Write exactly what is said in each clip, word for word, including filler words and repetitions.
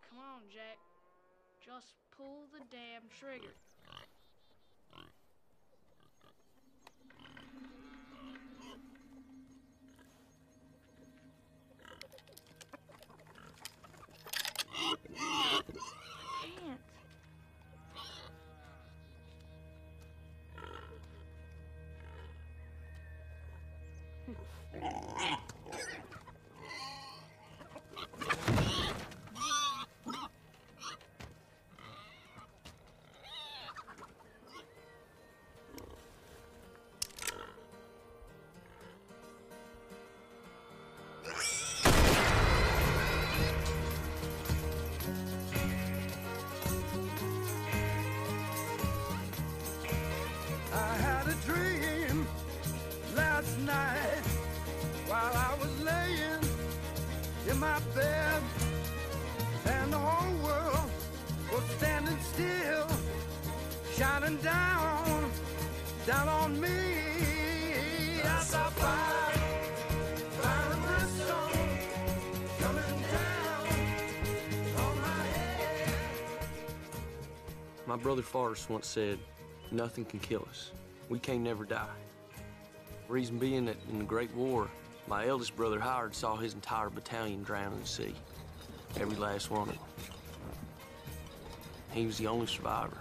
Come on, Jack. Just pull the damn trigger. Can't. I had a dream last night while I was laying in my bed, and the whole world was standing still, shining down, down on me. I saw fire, fire and brimstone coming down on my head. My brother Forrest once said, "Nothing can kill us. We can't never die." Reason being that in the Great War, my eldest brother Howard saw his entire battalion drown in the sea. Every last one of them. He was the only survivor.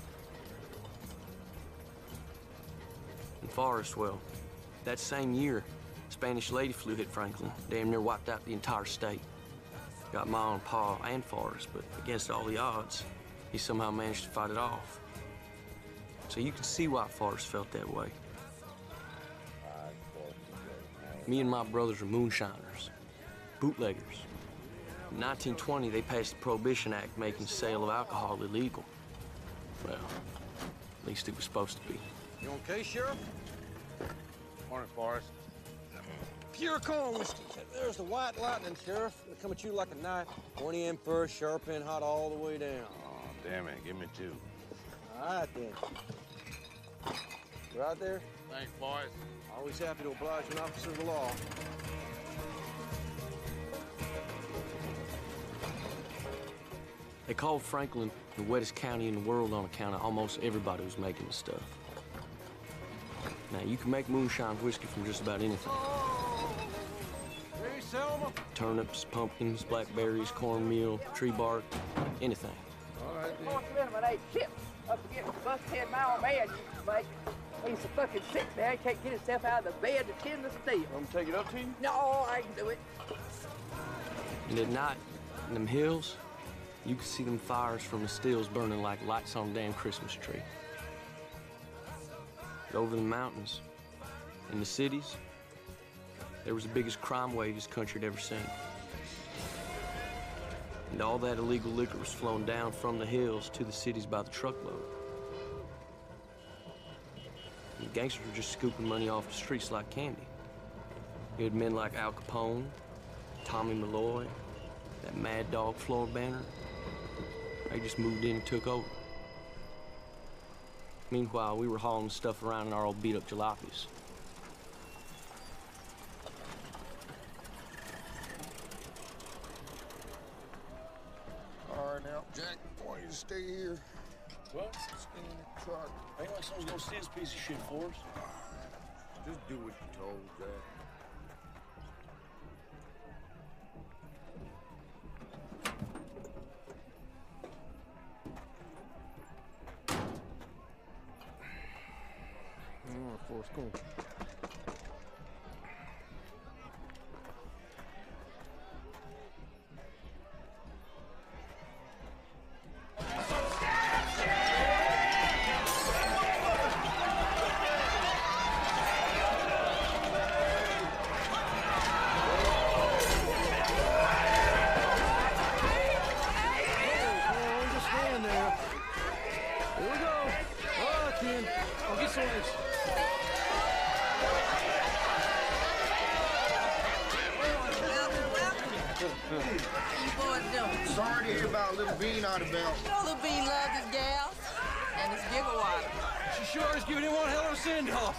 And Forrest, well, that same year, Spanish lady flu hit Franklin, damn near wiped out the entire state. Got Ma and Pa and Forrest, but against all the odds, he somehow managed to fight it off. So you can see why Forrest felt that way. Me and my brothers are moonshiners, bootleggers. In nineteen twenty, they passed the Prohibition Act making the sale of alcohol illegal. Well, at least it was supposed to be. You okay, Sheriff? Morning, Forrest. Pure corn whiskey. There's the White Lightning, Sheriff. It'll come at you like a knife. twenty in first, sharp end, hot all the way down. Oh, damn it. Give me two. All right, then. You right there? Thanks, Forrest. Always happy to oblige an officer of the law. They called Franklin the wettest county in the world on account of almost everybody was making the stuff. Now, you can make moonshine whiskey from just about anything. Hey, Selma. Turnips, pumpkins, blackberries, cornmeal, tree bark, anything. All right, then. What's the minute, Chip? Up against the busted mile man you make. He's so fucking sick now, he can't get himself out of the bed to tend the steel. Want me to take it up to you? No, I can do it. And at night, in them hills, you could see them fires from the stills burning like lights on a damn Christmas tree. But over the mountains, in the cities, there was the biggest crime wave this country had ever seen. And all that illegal liquor was flowing down from the hills to the cities by the truckload. And the gangsters were just scooping money off the streets like candy. You had men like Al Capone, Tommy Malloy, that Mad Dog Floyd Banner. They just moved in and took over. Meanwhile, we were hauling stuff around in our old beat-up jalopies. All right, now, Jack, I want you to stay here. What? Stay in the truck. Ain't like someone's gonna steal this piece of shit for us. Just do what you're told, Jack. All right, Forrest, come on. Sorry to hear about Little Bean out of belt. You know Little Bean loves his gals and his giggle water. She sure is giving him one hell of a send-off.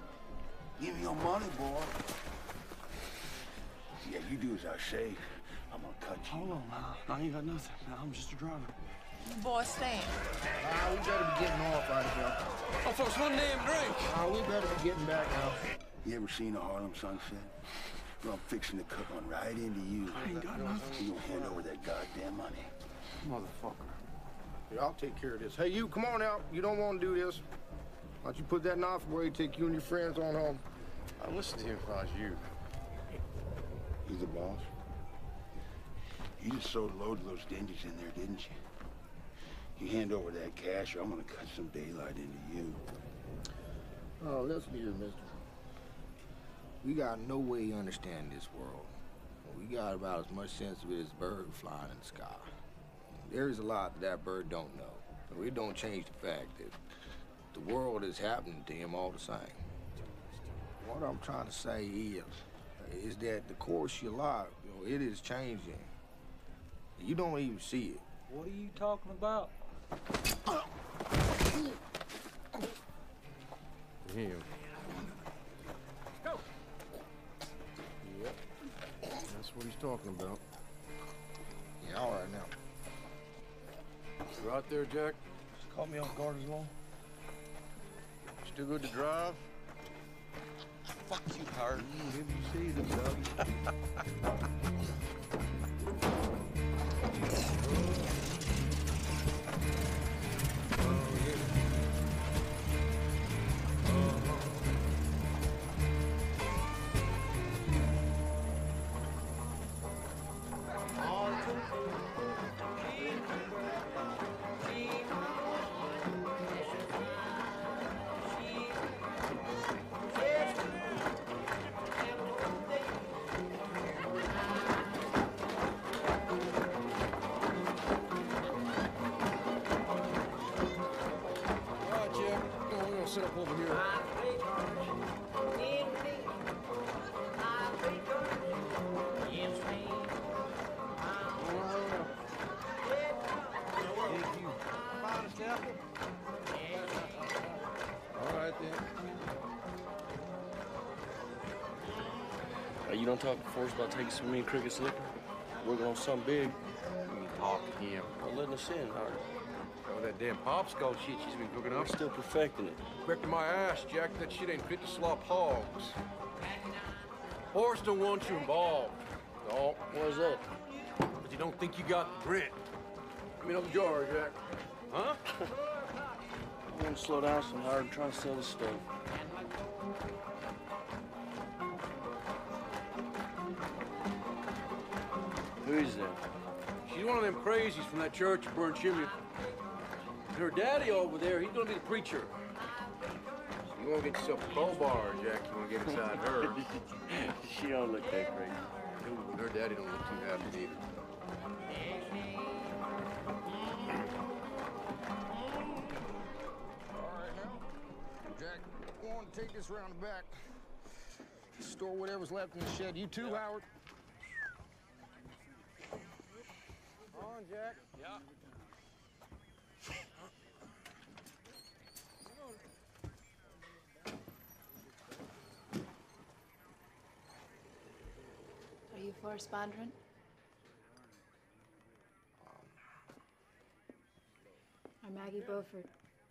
Give me your money, boy. Yeah, you do as I say. I'm gonna cut you. Hold on now. I ain't got nothing. I'm just a driver. Boy, stand. Ah, we better be getting off right here. Oh, folks, one damn drink. Ah, we better be getting back now. You ever seen a Harlem sunset? Well, I'm fixing to cook one right into you. I ain't got nothing. You gonna hand over that goddamn money. Motherfucker. Yeah, I'll take care of this. Hey, you, come on out. You don't want to do this. Why don't you put that knife away, take you and your friends on home. I'd listen to him if I was you. He's the boss. You just sewed a load of those dingies in there, didn't you? You hand over that cash, or I'm gonna cut some daylight into you. Oh, listen here, mister. We got no way to understand this world. We got about as much sense of it as a bird flying in the sky. There's a lot that that bird don't know. But it don't change the fact that the world is happening to him all the same. What I'm trying to say is, is that the course of your life, you know, it is changing. You don't even see it. What are you talking about? Him. Go. Yep. That's what he's talking about. Yeah, all right now. You out there, Jack? Just caught me off guard as well. Still good to drive? Fuck you, Howard. Mm, if you see this, dog. Sit up over here. All right, then. Hey, you don't talk to Forrest about taking some of me and Cricket's liquor? Working on something big. You talk to him. Well, letting us in, Howard. Oh, that damn popsicle shit she's been cooking We're up. still perfecting it. Correcting my ass, Jack. That shit ain't fit to slop hogs. Horse don't want you involved. No. Why is that? But you don't think you got the grit. Give me another jar, Jack. Huh? I want to slow down some, Howard, and try to sell this stuff. Who is that? She's one of them crazies from that church at Burn Chimney. Her daddy over there, he's gonna be the preacher. So you wanna get yourself a crowbar, Jack. You wanna get inside her. She don't look that crazy. Ooh, her daddy don't look too happy either. All right now. Jack, go on and take this round the back. Store whatever's left in the shed. You too, Howard. On, Jack. Yeah. Are you Forrest Bondurant? Or Maggie Beaufort?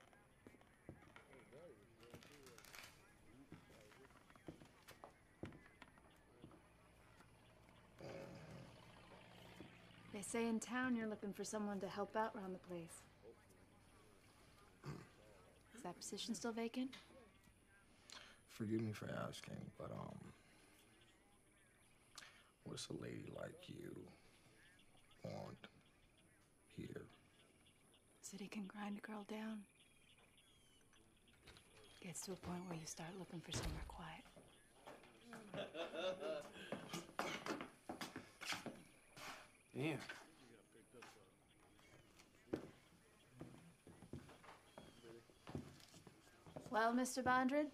They say in town you're looking for someone to help out around the place. Is that position still vacant? Forgive me for asking, but, um, what's a lady like you want here? City can grind a girl down. Gets to a point where you start looking for somewhere quiet. Damn. Well, Mister Bondurant?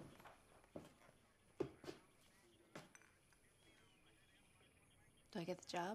Do I get the job?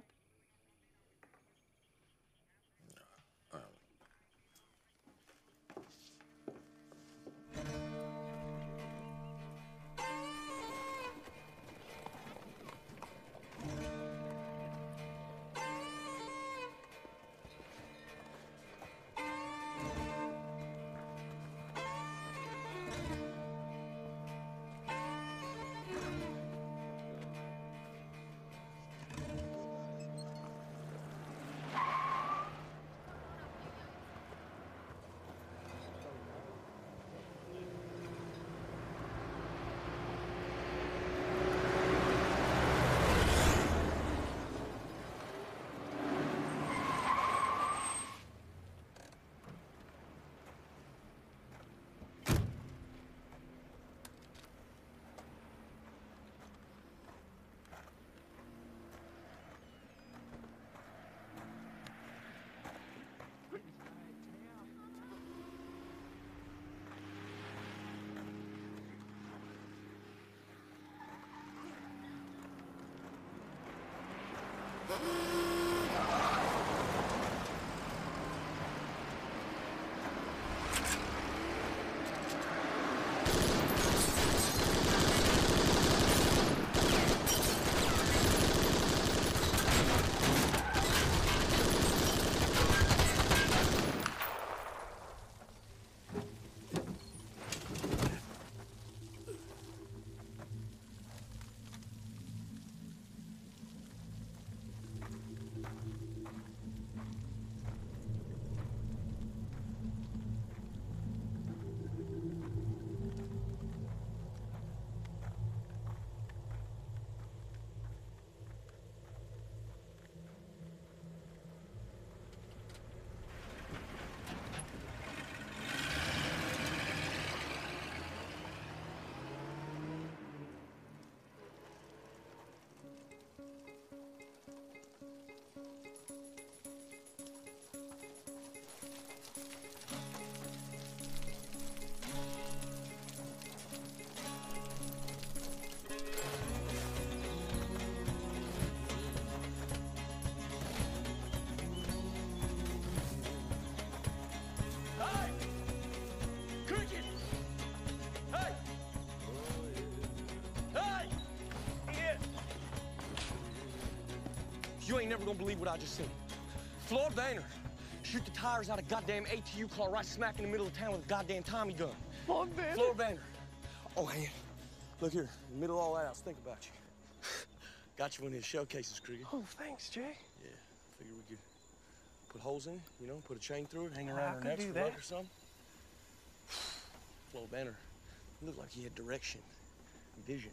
You ain't never gonna believe what I just seen. Floyd Banner shoot the tires out of goddamn A T U car right smack in the middle of town with a goddamn Tommy gun. Floyd Banner? Floyd Banner. Oh, man. Look here, in the middle of all that, I was thinking about you. Got you one of his showcases, Krieger. Oh, thanks, Jay. Yeah, figured we could put holes in it, you know, put a chain through it, hang around I her could neck do for that. luck or something. Floyd Banner looked like he had direction, vision.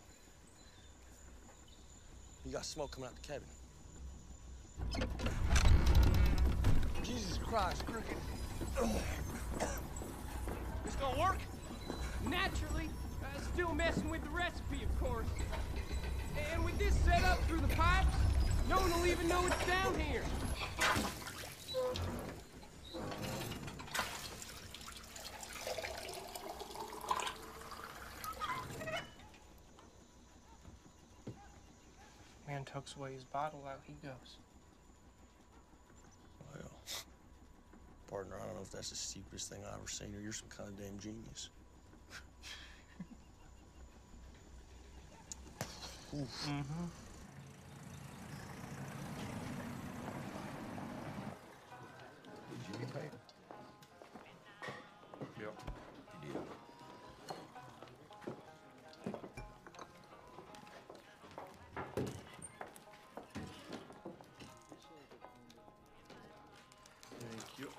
You got smoke coming out the cabin. Jesus Christ, Crooked. It's gonna work? Naturally, uh, still messing with the recipe, of course. And with this set up through the pipes, no one will even know it's down here. Man tucks away his bottle, out he goes. Well, partner, I don't know if that's the stupidest thing I've ever seen, or you're some kind of damn genius. Mm-hmm. Did you get paid? Yep. You did. Thank you.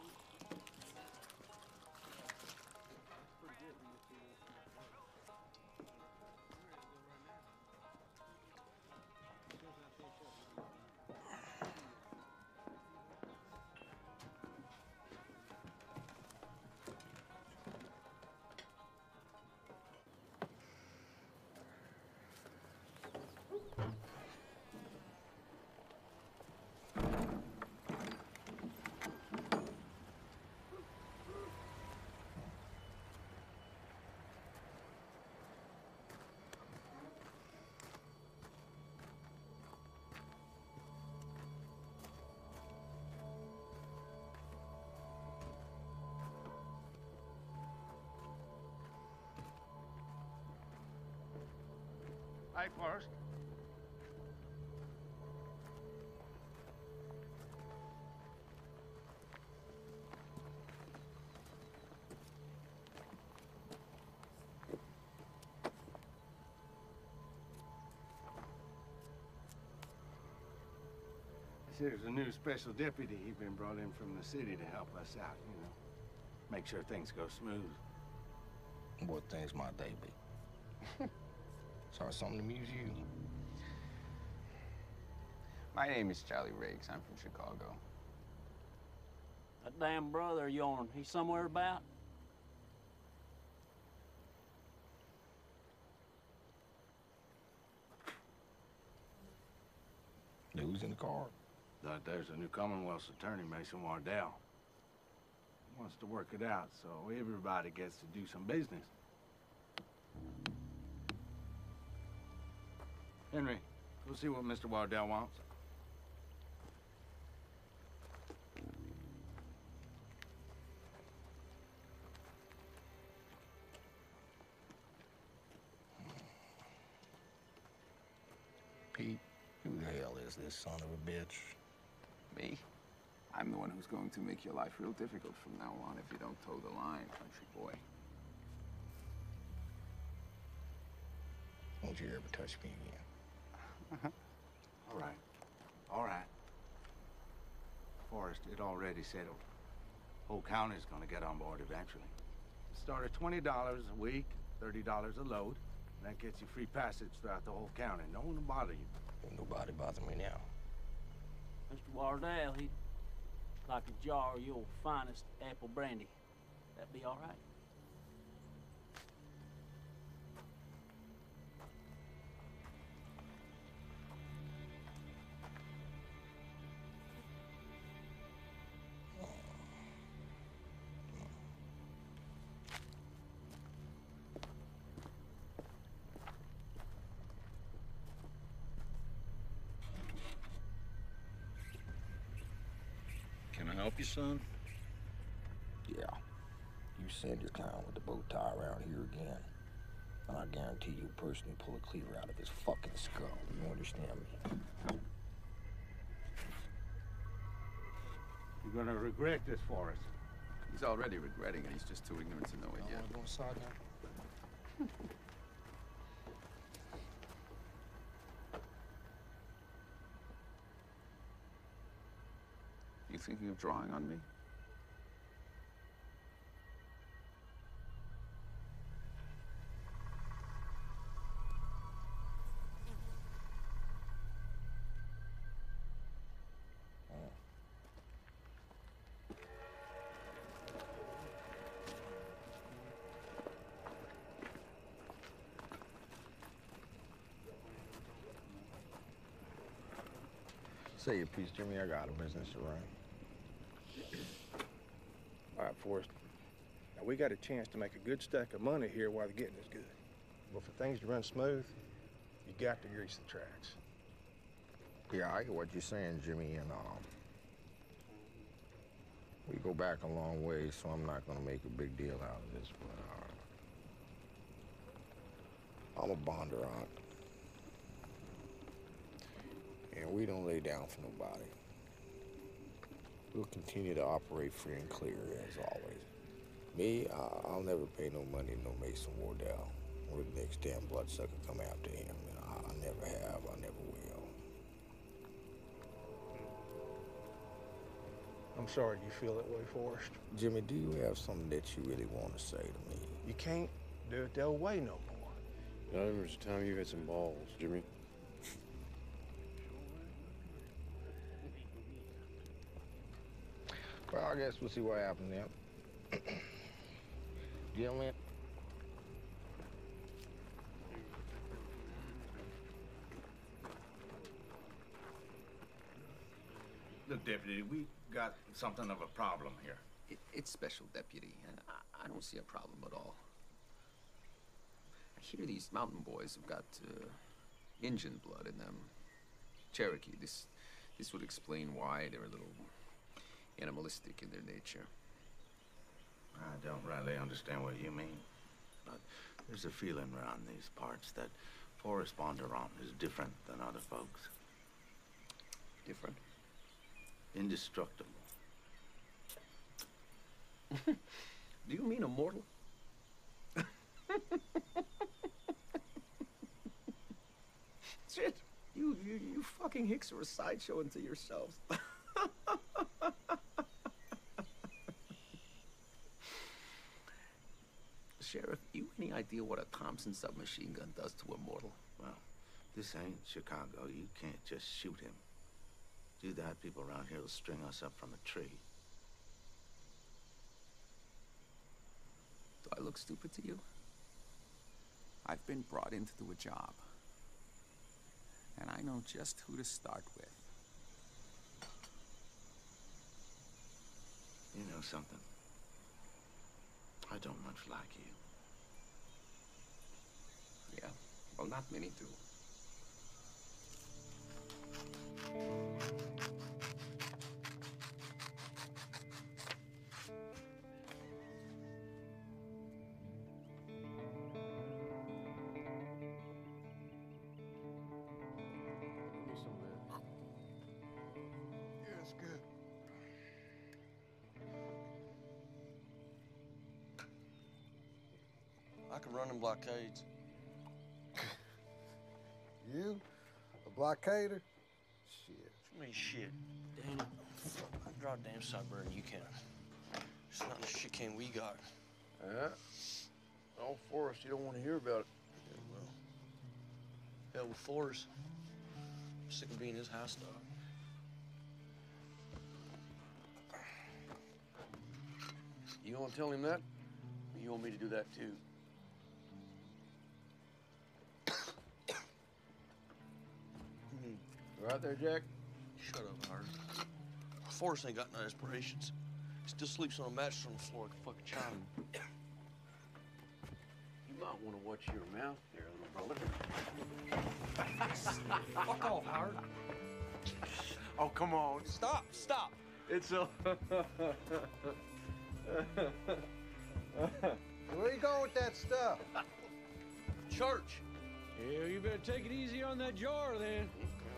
Hi, Forrest. There's a new special deputy. He's been brought in from the city to help us out, you know. Make sure things go smooth. What things might they be? Sorry, something to amuse you. My name is Charlie Riggs. I'm from Chicago. That damn brother of yourn, he's somewhere about? Who's in the car? But there's a new Commonwealth's attorney, Mason Wardell. He wants to work it out so everybody gets to do some business. Henry, go see what Mister Wardell wants. says this son of a bitch. Me? I'm the one who's going to make your life real difficult from now on if you don't toe the line, country boy. Don't you ever touch me again. All right. All right. Forrest, it already settled. Whole county's gonna get on board eventually. Start at twenty dollars a week, thirty dollars a load. And that gets you free passage throughout the whole county. No one will bother you. Ain't nobody bother me now. Mister Wardell, he'd like a jar of your finest apple brandy. That'd be all right. Can I help you, son? Yeah. You send your clown with the bow tie around here again, and I guarantee you personally pull a cleaver out of his fucking skull. You understand me? You're gonna regret this, Forrest. He's already regretting it. He's just too ignorant to know it yet. Go inside now. You thinking of drawing on me? Say your piece, Jimmy. I got a business to run. All right, Forrest. Now, we got a chance to make a good stack of money here while the getting is good. But for things to run smooth, you got to grease the tracks. Yeah, I get what you're saying, Jimmy, and um, we go back a long way, so I'm not gonna make a big deal out of this, but uh, I'm a bondurant, and we don't lay down for nobody. We'll continue to operate free and clear, as always. Me, I, I'll never pay no money to no Mason Wardell, or the next damn bloodsucker come after him. And I, I never have, I never will. I'm sorry you feel that way, Forrest. Jimmy, do you have something that you really want to say to me? You can't do it their way no more. Now, there was a time you had some balls, Jimmy. Well, I guess we'll see what happens then. Gentlemen. Look, Deputy, we got something of a problem here. It, it's special, Deputy, and I, I don't see a problem at all. I hear these mountain boys have got uh, Injun blood in them. Cherokee, this, this would explain why they're a little animalistic in their nature. I don't really understand what you mean, but there's a feeling around these parts that Forrest Bondurant is different than other folks. Different? Indestructible. Do you mean immortal? Shit, you, you, you fucking hicks are a sideshow unto yourselves. Sheriff, you any idea what a Thompson submachine gun does to a mortal? Well, this ain't Chicago. You can't just shoot him. Do that, people around here will string us up from a tree. Do I look stupid to you? I've been brought in to do a job. And I know just who to start with. You know something? I don't much like you. Yeah, well, not many do. I can run them blockades. You? A blockader? Shit. For me, shit. Danny, I can draw a damn sight better than you can. It's not the shit can we got. Yeah. All Forrest, you don't want to hear about it. Yeah, well, hell with Forrest. I'm sick of being his house dog. You gonna tell him that? Or you want me to do that too? You right there, Jack? Shut up, Howard. Forrest ain't got no aspirations. He still sleeps on a mattress on the floor like a fucking child. You might want to watch your mouth there, little brother. Fuck off, Howard. Oh, come on. Stop, stop. It's a... Where you going with that stuff? Church. Yeah, you better take it easy on that jar, then.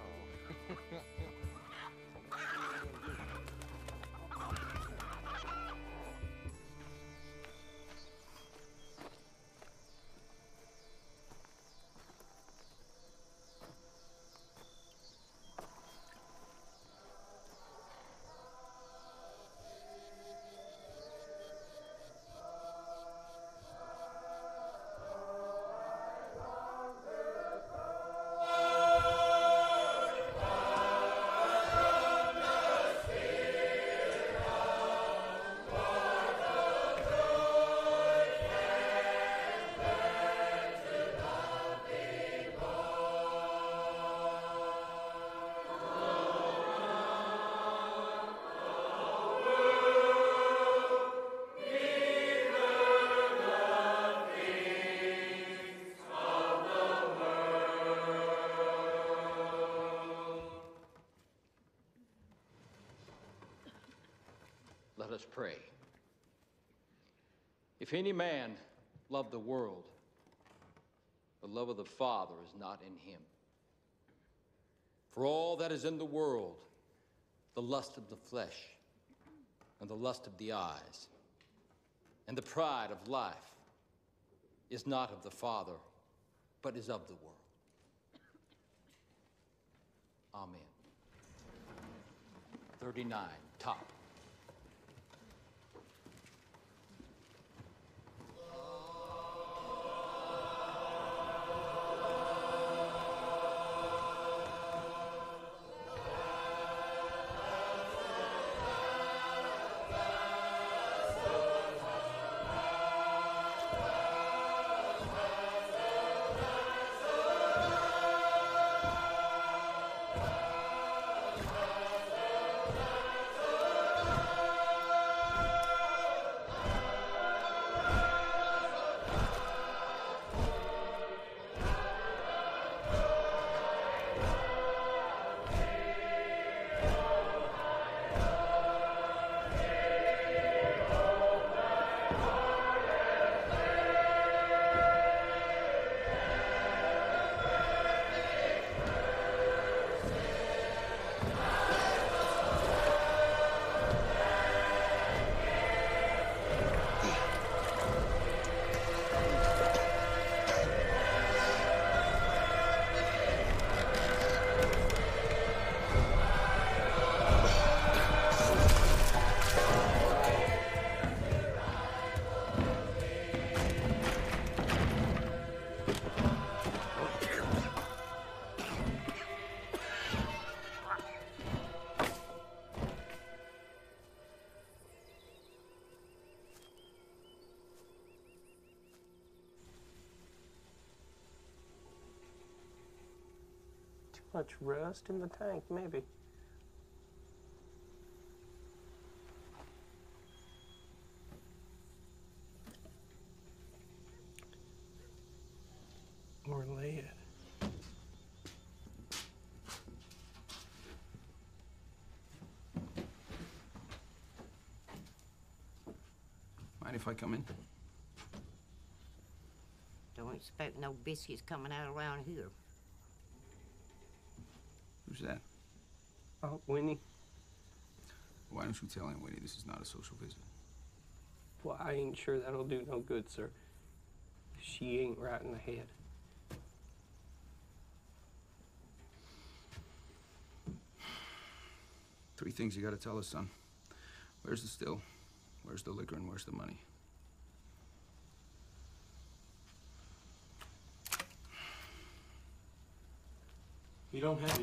Let us pray. If any man love the world, the love of the Father is not in him. For all that is in the world, the lust of the flesh, and the lust of the eyes, and the pride of life, is not of the Father, but is of the world. Amen. thirty-nine, top. Much rust in the tank, maybe. Or lead. Mind if I come in? Don't expect no biscuits coming out around here. Who's that? Oh, Winnie. Why don't you tell Aunt Winnie this is not a social visit? Well, I ain't sure that'll do no good, sir. She ain't right in the head. Three things you gotta tell us, son. Where's the still? Where's the liquor and where's the money? You don't have it.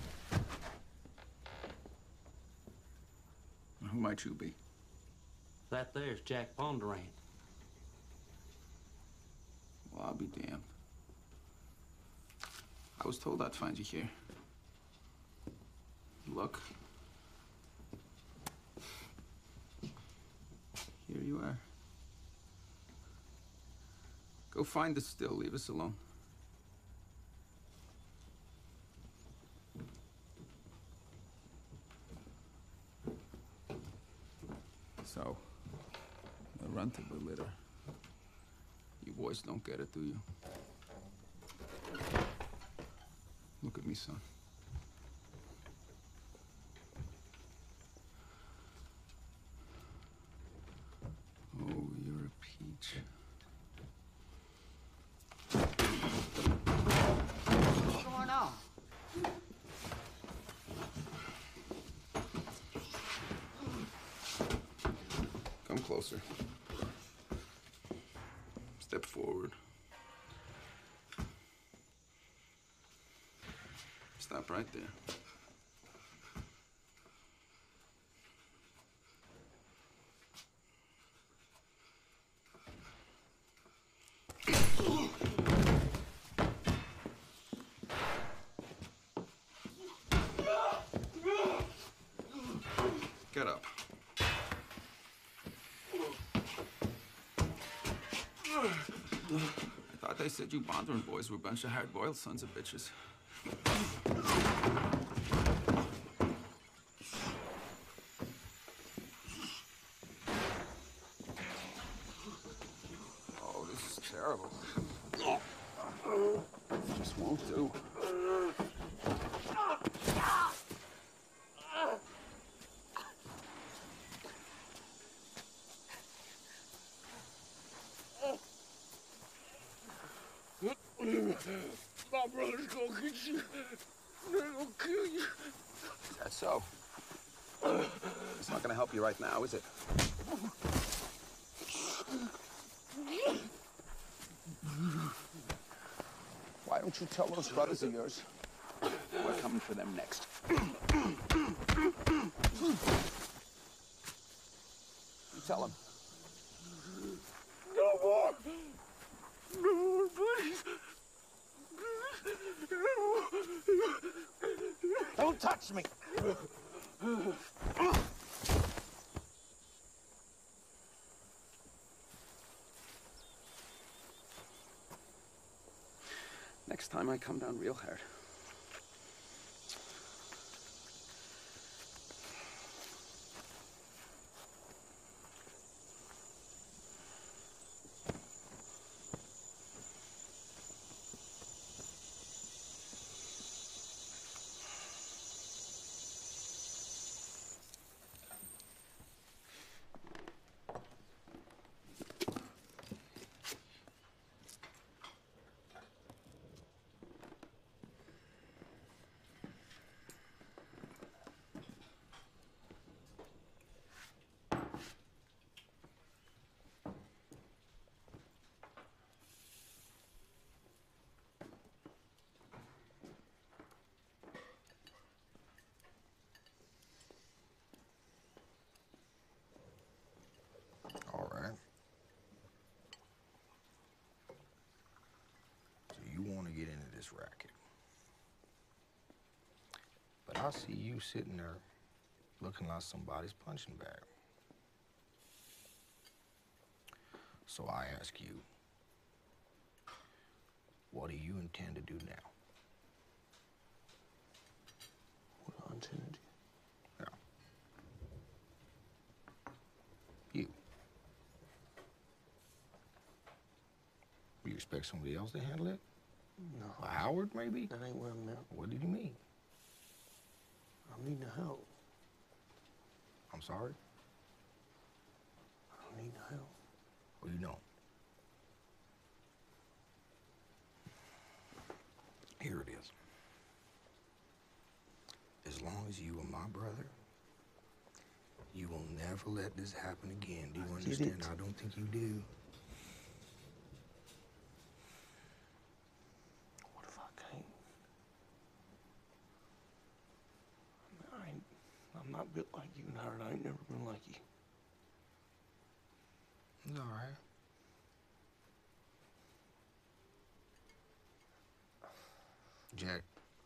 Who might you be? That there's Jack Bondurant. Well, I'll be damned. I was told I'd find you here. Look. Here you are. Go find the still. Leave us alone. So, the runt of the litter. You boys don't get it, do you? Look at me, son. Oh, you're a peach. What's going on? Come closer. Step forward. Stop right there. Get up. I thought they said you Bondurant boys were a bunch of hard-boiled sons of bitches. Oh, this is terrible. Just won't do. My brother's gonna get you. They're gonna kill you. Is that so? It's not gonna help you right now, is it? Why don't you tell those brothers of yours we're coming for them next? You tell them. No more. No more, please. Don't touch me! Next time I come down real hard. All right. So you want to get into this racket. But I see you sitting there looking like somebody's punching bag. So I ask you, what do you intend to do now? What do I intend to do? You. You expect somebody else to handle it? No. A Howard, maybe? That ain't where I'm at. What did you mean? I need the help. I'm sorry? I need the help. Well, you don't. Here it is. As long as you are my brother, you will never let this happen again. Do you I understand? get it. I don't think you do. What if I can't? I, mean, I ain't, I'm not built like you, Howard. I ain't never been like you. It's all right. Jack,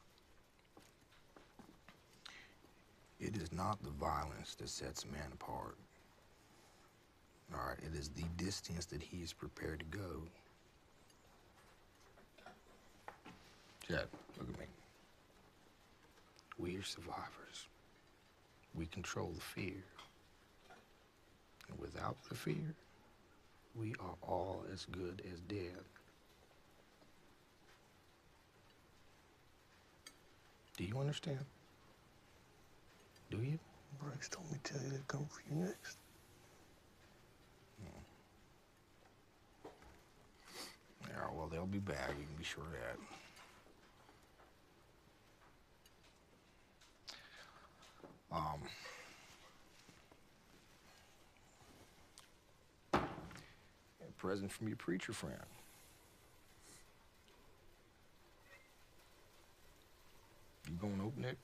it is not the violence that sets a man apart. All right, it is the distance that he is prepared to go. Jack, look at me. We are survivors. We control the fear. And without the fear, we are all as good as dead. Do you understand? Do you? Briggs told me to tell you they'd come for you next. Yeah, well, they'll be back. You can be sure of that. Um... A present from your preacher friend. You gonna open it?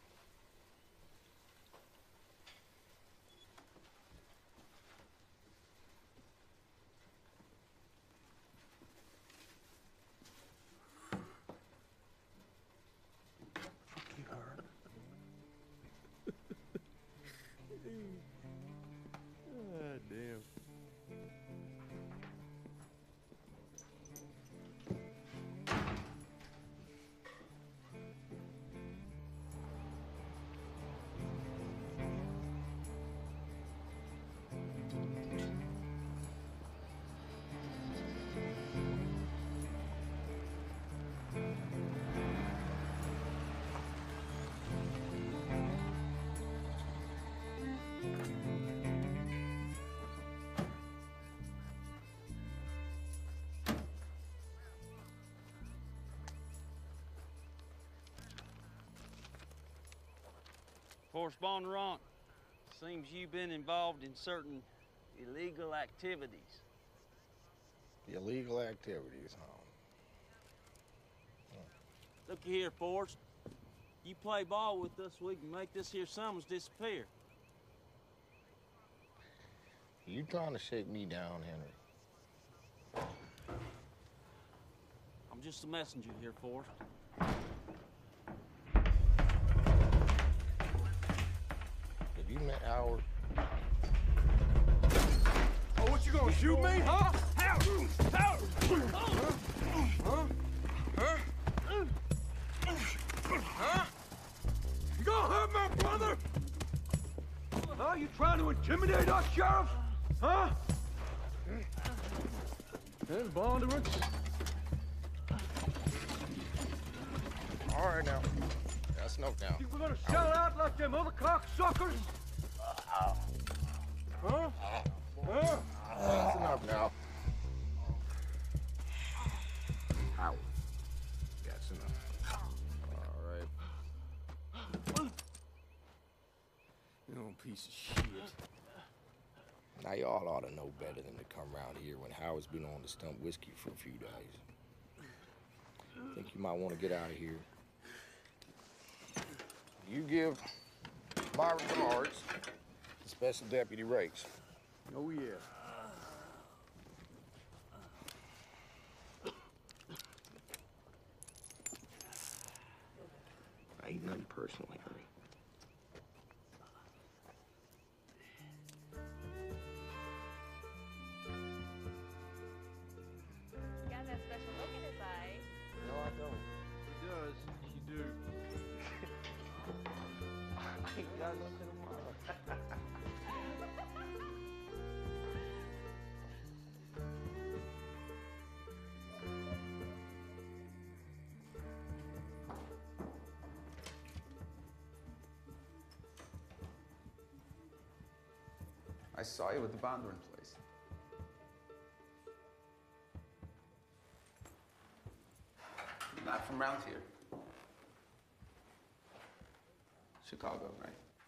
Fuck you, Howard. Ah, damn. Forrest Bondurant, seems you've been involved in certain illegal activities. Illegal activities, huh? Look here, Forrest. You play ball with us, we can make this here summons disappear. You trying to shake me down, Henry? I'm just a messenger here, Forrest. Have you met Howard? Oh, what you gonna shoot me, huh? Howard! Howard! Huh? Huh? Huh? Huh? You gonna hurt my brother? Huh? You trying to intimidate us, Sheriff? Huh? There's Bondurant. All right, now. That's enough now. Think we're gonna sell out like them other cocksuckers? Huh? Huh? That's enough now. Howard. That's enough. All right. You old piece of shit. Now, y'all ought to know better than to come around here when Howard's been on the stump whiskey for a few days. Think you might want to get out of here. You give my regards to Special Deputy Rakes. Oh, yeah. Ain't nothing personal, Henry. You got that special look in his eye. No, I don't. He does. You do. I ain't got nothing in mind. I saw you at the Bondurant place. Not from around here. Chicago, right?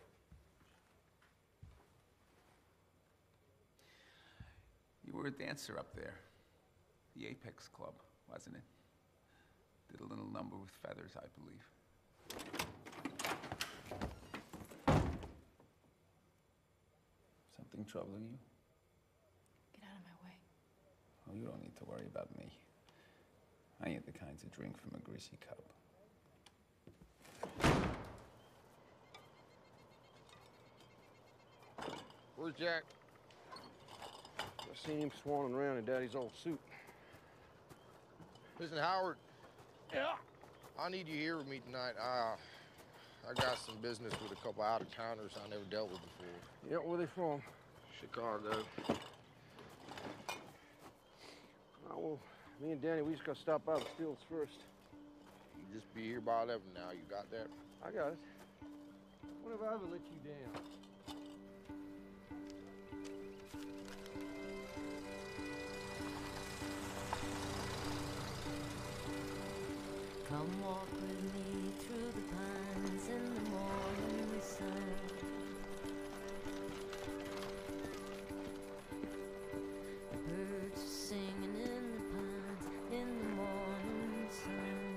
You were a dancer up there. The Apex Club, wasn't it? Did a little number with feathers, I believe. Something troubling you? Get out of my way. Oh, you don't need to worry about me. I ain't the kind to drink from a greasy cup. Where's Jack? I seen him swanning around in Daddy's old suit. Listen, Howard. Yeah? I need you here with me tonight. Uh, I got some business with a couple out-of-towners I never dealt with before. Yeah, where they from? Chicago. Oh, well, me and Danny, we just gotta stop by the fields first. You just be here by eleven now. You got that? I got it. When have I ever let you down? Come walk with me through the pines in the morning sun. The birds are singing in the pines in the morning sun.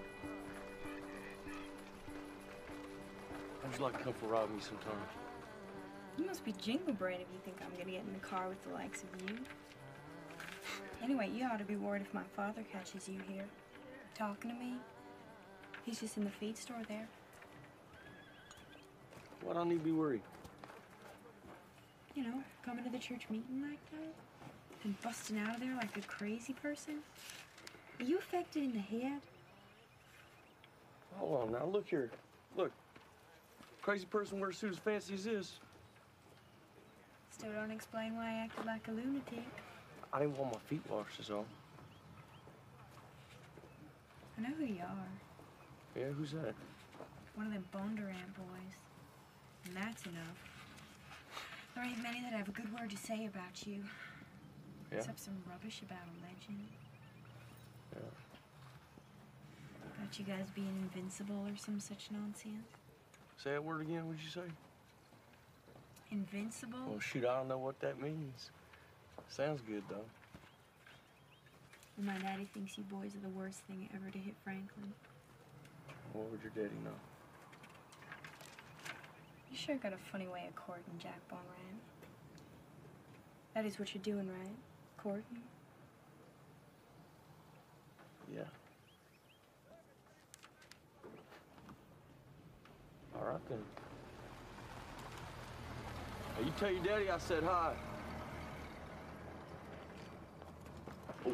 How'd you like to come for a ride with me sometime? You must be jingle bread if you think I'm gonna get in the car with the likes of you. Anyway, you ought to be worried if my father catches you here. Talking to me? He's just in the feed store there. Why do I need to be worried? You know, coming to the church meeting like that? And busting out of there like a crazy person? Are you affected in the head? Hold on now, look here. Look. Crazy person wears a suit as fancy as this. Still don't explain why I acted like a lunatic. I didn't want my feet washed, is all. I know who you are. Yeah, who's that? One of them Bondurant boys. And that's enough. There ain't many that have a good word to say about you. Yeah? Except some rubbish about a legend. Yeah. About you guys being invincible or some such nonsense. Say that word again, what'd you say? Invincible? Well, shoot, I don't know what that means. Sounds good, though. Well, my daddy thinks you boys are the worst thing ever to hit Franklin. What would your daddy know? You sure got a funny way of courting, Jack Bonran. That is what you're doing, right? Courting? Yeah. All right, then. Hey, you tell your daddy I said hi. Oh.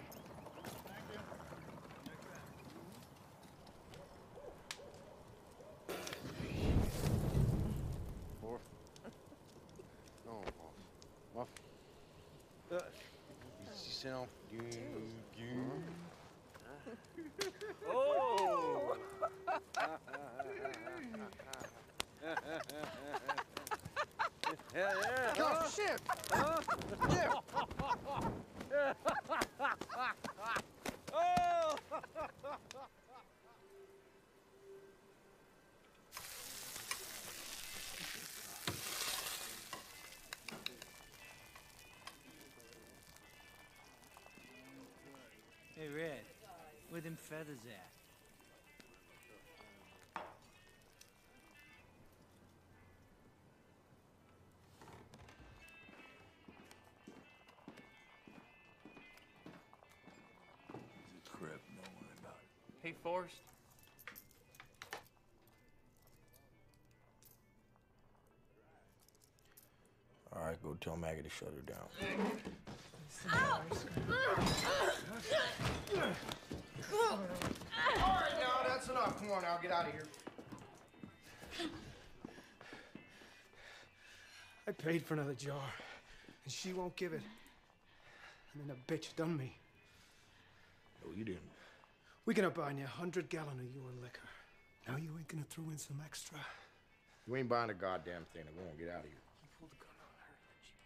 Fourth. No, Muff. Uh, you sit down. You, you. Oh! Yeah, yeah. Oh, shit! Huh? Yeah. Oh! Hey, Red, where them feathers at? Crap, don't worry about it. Hey, Forrest. All right, go tell Maggie to shut her down. Ow! All right, now that's enough. Come on, now get out of here. I paid for another jar, and she won't give it. And then the bitch done me. No, you didn't. We gonna buy you a hundred gallon of your liquor. Now you ain't gonna throw in some extra. You ain't buying a goddamn thing. Go on, get out of here. You pulled the gun on her, and she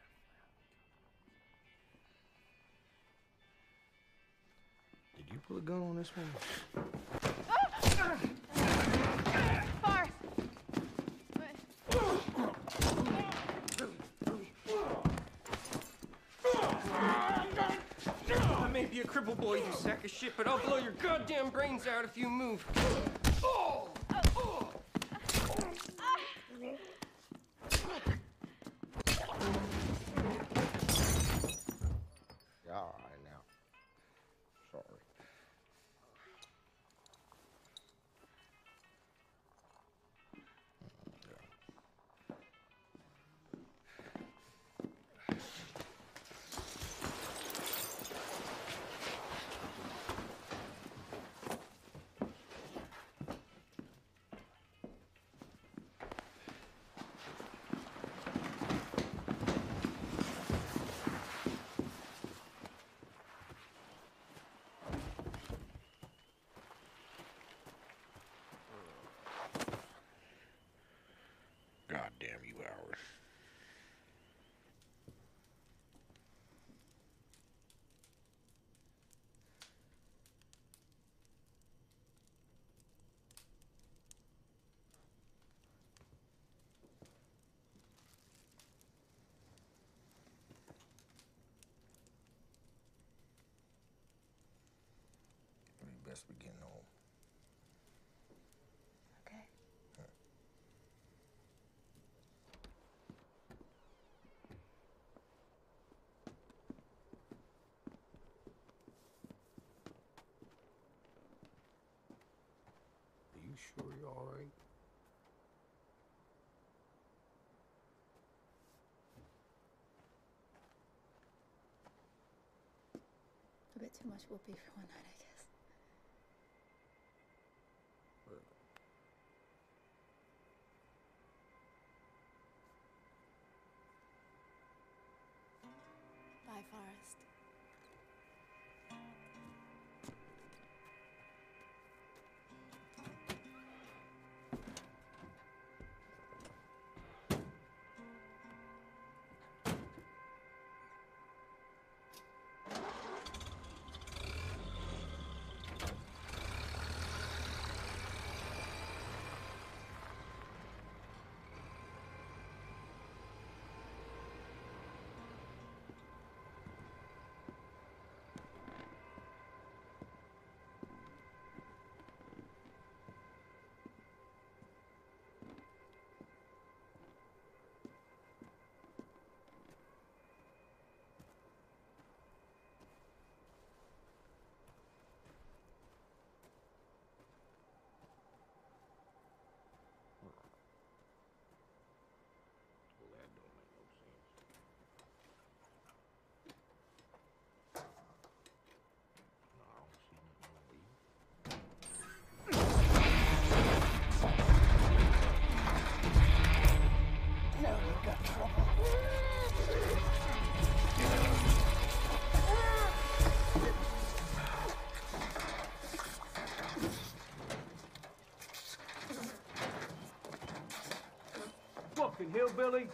Did you pull a gun on this one? Forrest! be a cripple boy, you sack of shit, but I'll blow your goddamn brains out if you move. Oh! Oh! All right now. Sorry. God damn you, Howard. We best be getting home. Okay. Are you sure you're all right? A bit too much whoopee for one night, I guess. Bye, Forrest. Fucking hillbilly.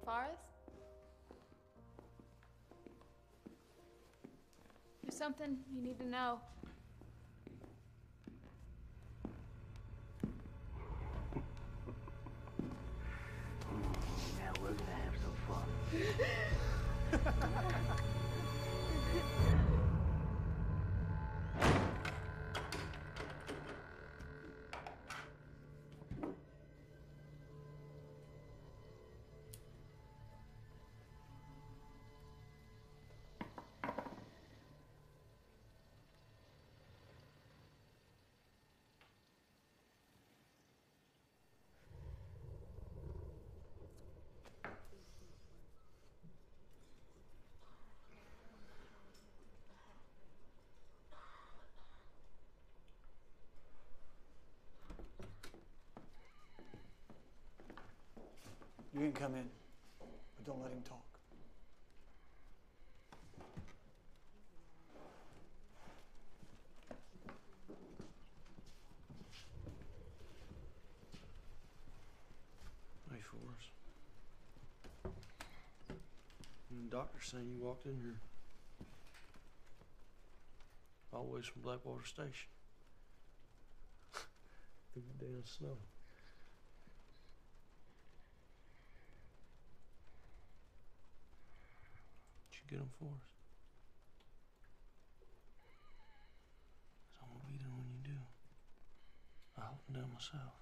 Forrest? There's something you need to know. Now we're gonna have some fun. You can come in, but don't let him talk. Hey, Forrest. The doctor's saying you walked in here all the way from Blackwater Station. Through the damn snow. Get them for us. Cause I'm gonna be there when you do. I hope I'm down myself.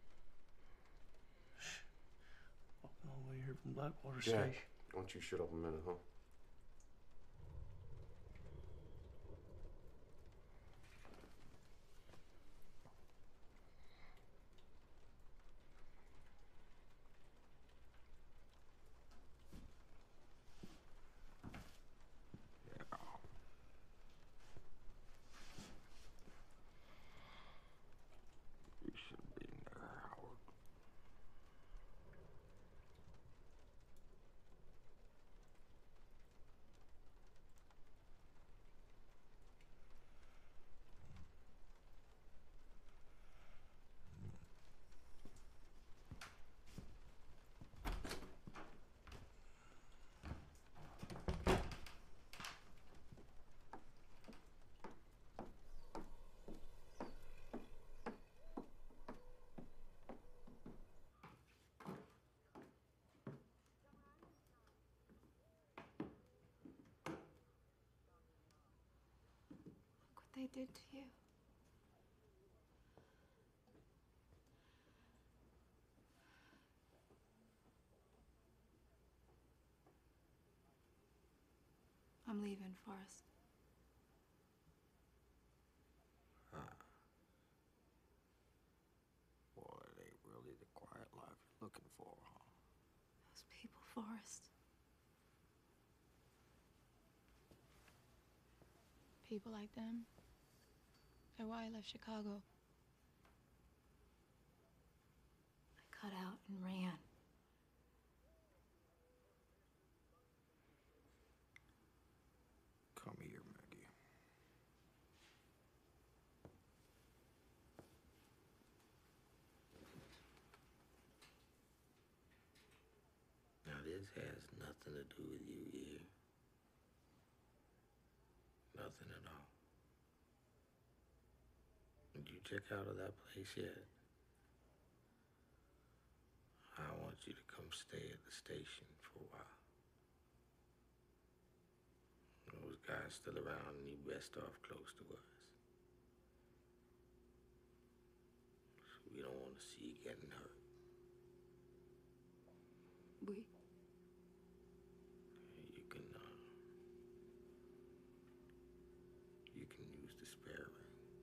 Shh. Walking all the way here from Blackwater Jack, Station. why don't you shut up a minute, huh? They did to you. I'm leaving, Forrest. Ah. Boy, it ain't really the quiet life you're looking for, huh? Those people, Forrest. People like them. They're why I left Chicago. I cut out and ran. Come here, Maggie. Now this has nothing to do with you here. Nothing at all. Did you check out of that place yet? I want you to come stay at the station for a while. Those guys still around and you best off close to us. We don't want to see you getting hurt. We. You can, uh, you can use the spare ring.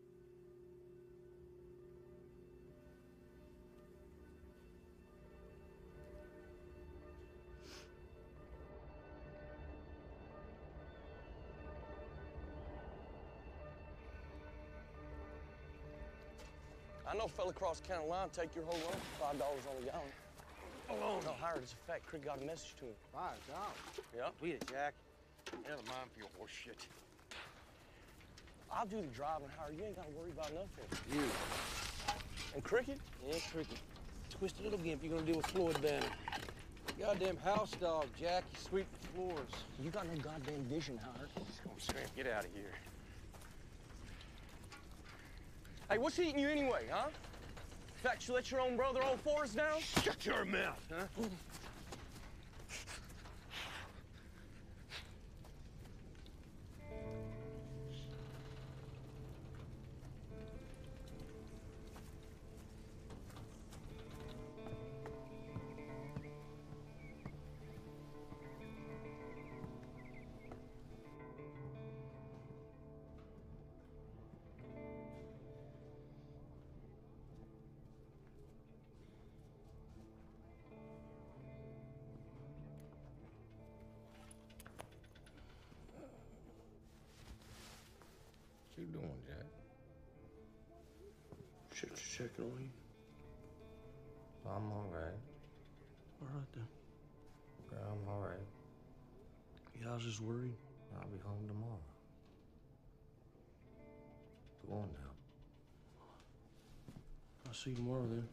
I know a fella across the county line take your whole run for five dollars on a gallon. Oh, no, hired as a fat crick got a message to him. Five dollars? Yep. Beat it, Jack. Never mind for your horse shit. I'll do the driving, Howard. You ain't got to worry about nothing. You. And Cricket? Yeah, Cricket. Twisted little gimp you're gonna deal with Floyd Banner. Goddamn house dog, Jack. You sweep the floors. You got no goddamn vision, Howard. Just gonna scram. Get out of here. Hey, what's eating you anyway, huh? In fact, you let your own brother own Forrest down? Shut your mouth, huh? What you doing, Jack? Shit, just checking on you. I'm all right. All right then. Girl, I'm all right. Yeah, I was just worried. I'll be home tomorrow. Go on now. I'll see you tomorrow then.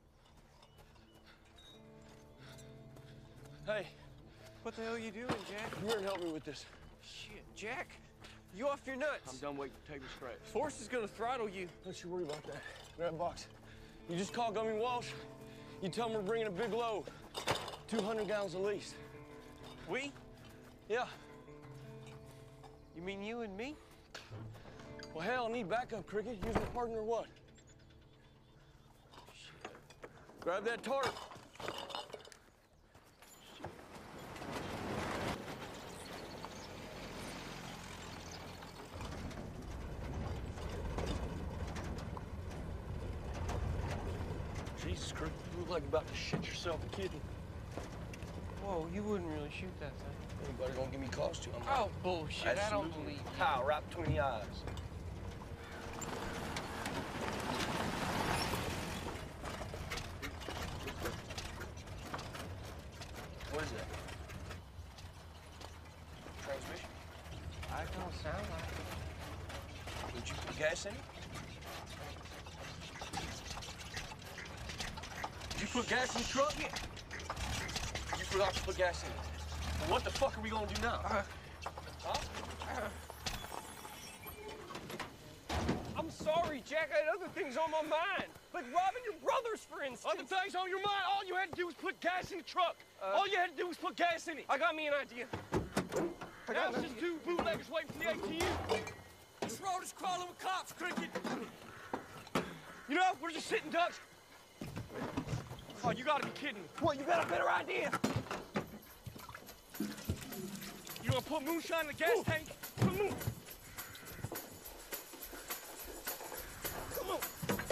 Hey, What the hell are you doing, Jack? come here and help me with this. Shit, Jack. You off your nuts? I'm done waiting for taking scraps. Force is gonna throttle you. Don't you worry about that. Grab a box. You just call Gummy Walsh. You tell him we're bringing a big load. two hundred gallons at least. We? Yeah. You mean you and me? Well, hell, I need backup, Cricket. Use my partner or what? Grab that tarp. Jesus Christ, you look like you're about to shit yourself a kidding. Whoa, you wouldn't really shoot that thing. Anybody gonna give me cause to? I'm Oh, bullshit. I don't Absolutely. believe you. How? Right between the eyes. What is that? Transmission? I don't sound like it. Did you put gas in it? Did you put gas in the truck? Yeah. You forgot to put gas in it. Well, what the fuck are we gonna do now? Uh, huh? I'm sorry, Jack. I had other things on my mind. Like robbing your brothers, for instance. Other things on your mind? All you had to do was put gas in the truck. Uh, All you had to do was put gas in it. I got me an idea. I Now got it's an just idea. two bootleggers waiting for the A T U. This road is crawling with cops, Cricket. You know, we're just sitting ducks. Oh, you gotta be kidding me. What, you got a better idea? You gonna put moonshine in the gas Ooh. tank? Put moon. Come on.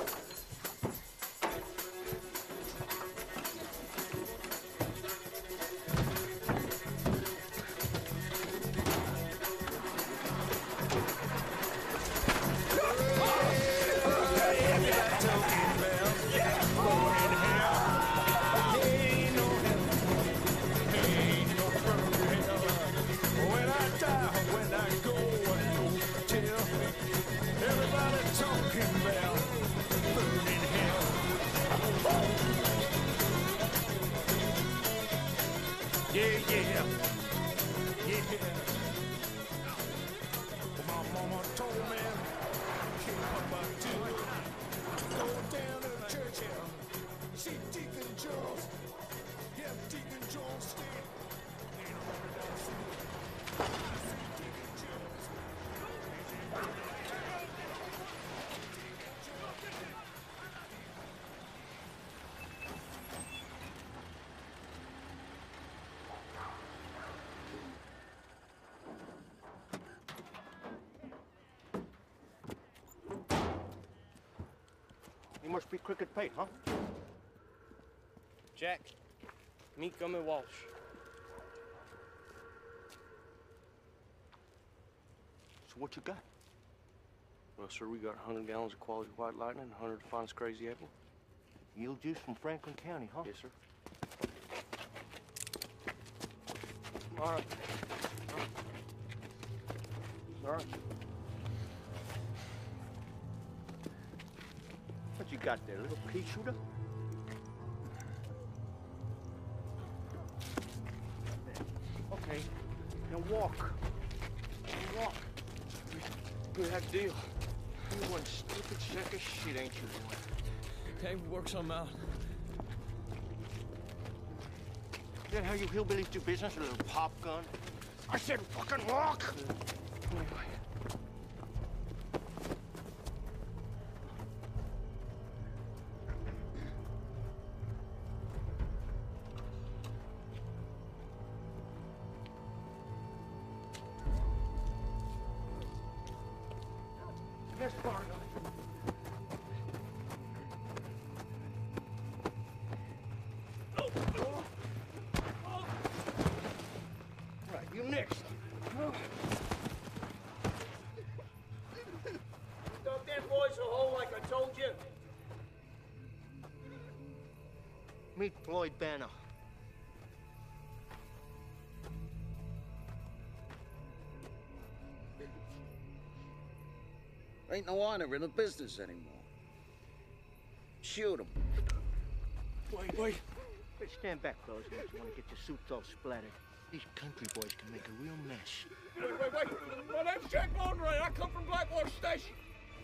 Yeah, yeah. Yeah. My mama told me, came up to go down to the church here. See Deacon Jones. Yeah, Deacon Jones stayed. Ain't no wonder down the city. I see Deacon Jones. You must be Cricket Pate, huh? Jack, meet Gummy Walsh. So what you got? Well, sir, we got one hundred gallons of quality white lightning and one hundred of finest crazy apple. Yield juice from Franklin County, huh? Yes, sir. All right. All right. What you got there, little pea shooter? walk. Walk. We had a deal. You one stupid sack of shit, ain't you, boy? Okay, we'll work something out. Is that how you hillbillies do business, a little pop gun? I said fucking walk! Anyway. Best part of it. Right, you next. Dump them boys a hole like I told you. Meet Floyd Banner. Ain't no honor in the business anymore. Shoot him. Wait, wait. Hey, stand back, fellas, unless you want to get your suits all splattered. These country boys can make a real mess. Wait, wait, wait. My name's Jack Bondray. I come from Blackwater Station.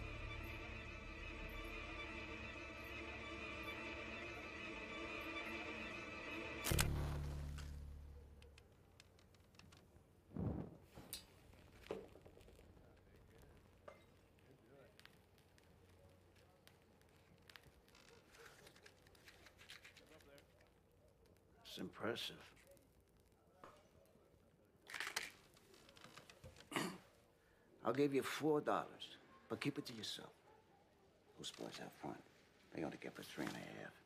It's impressive. I'll give you four dollars, but keep it to yourself. Those boys out front, they ought to get for three and a half.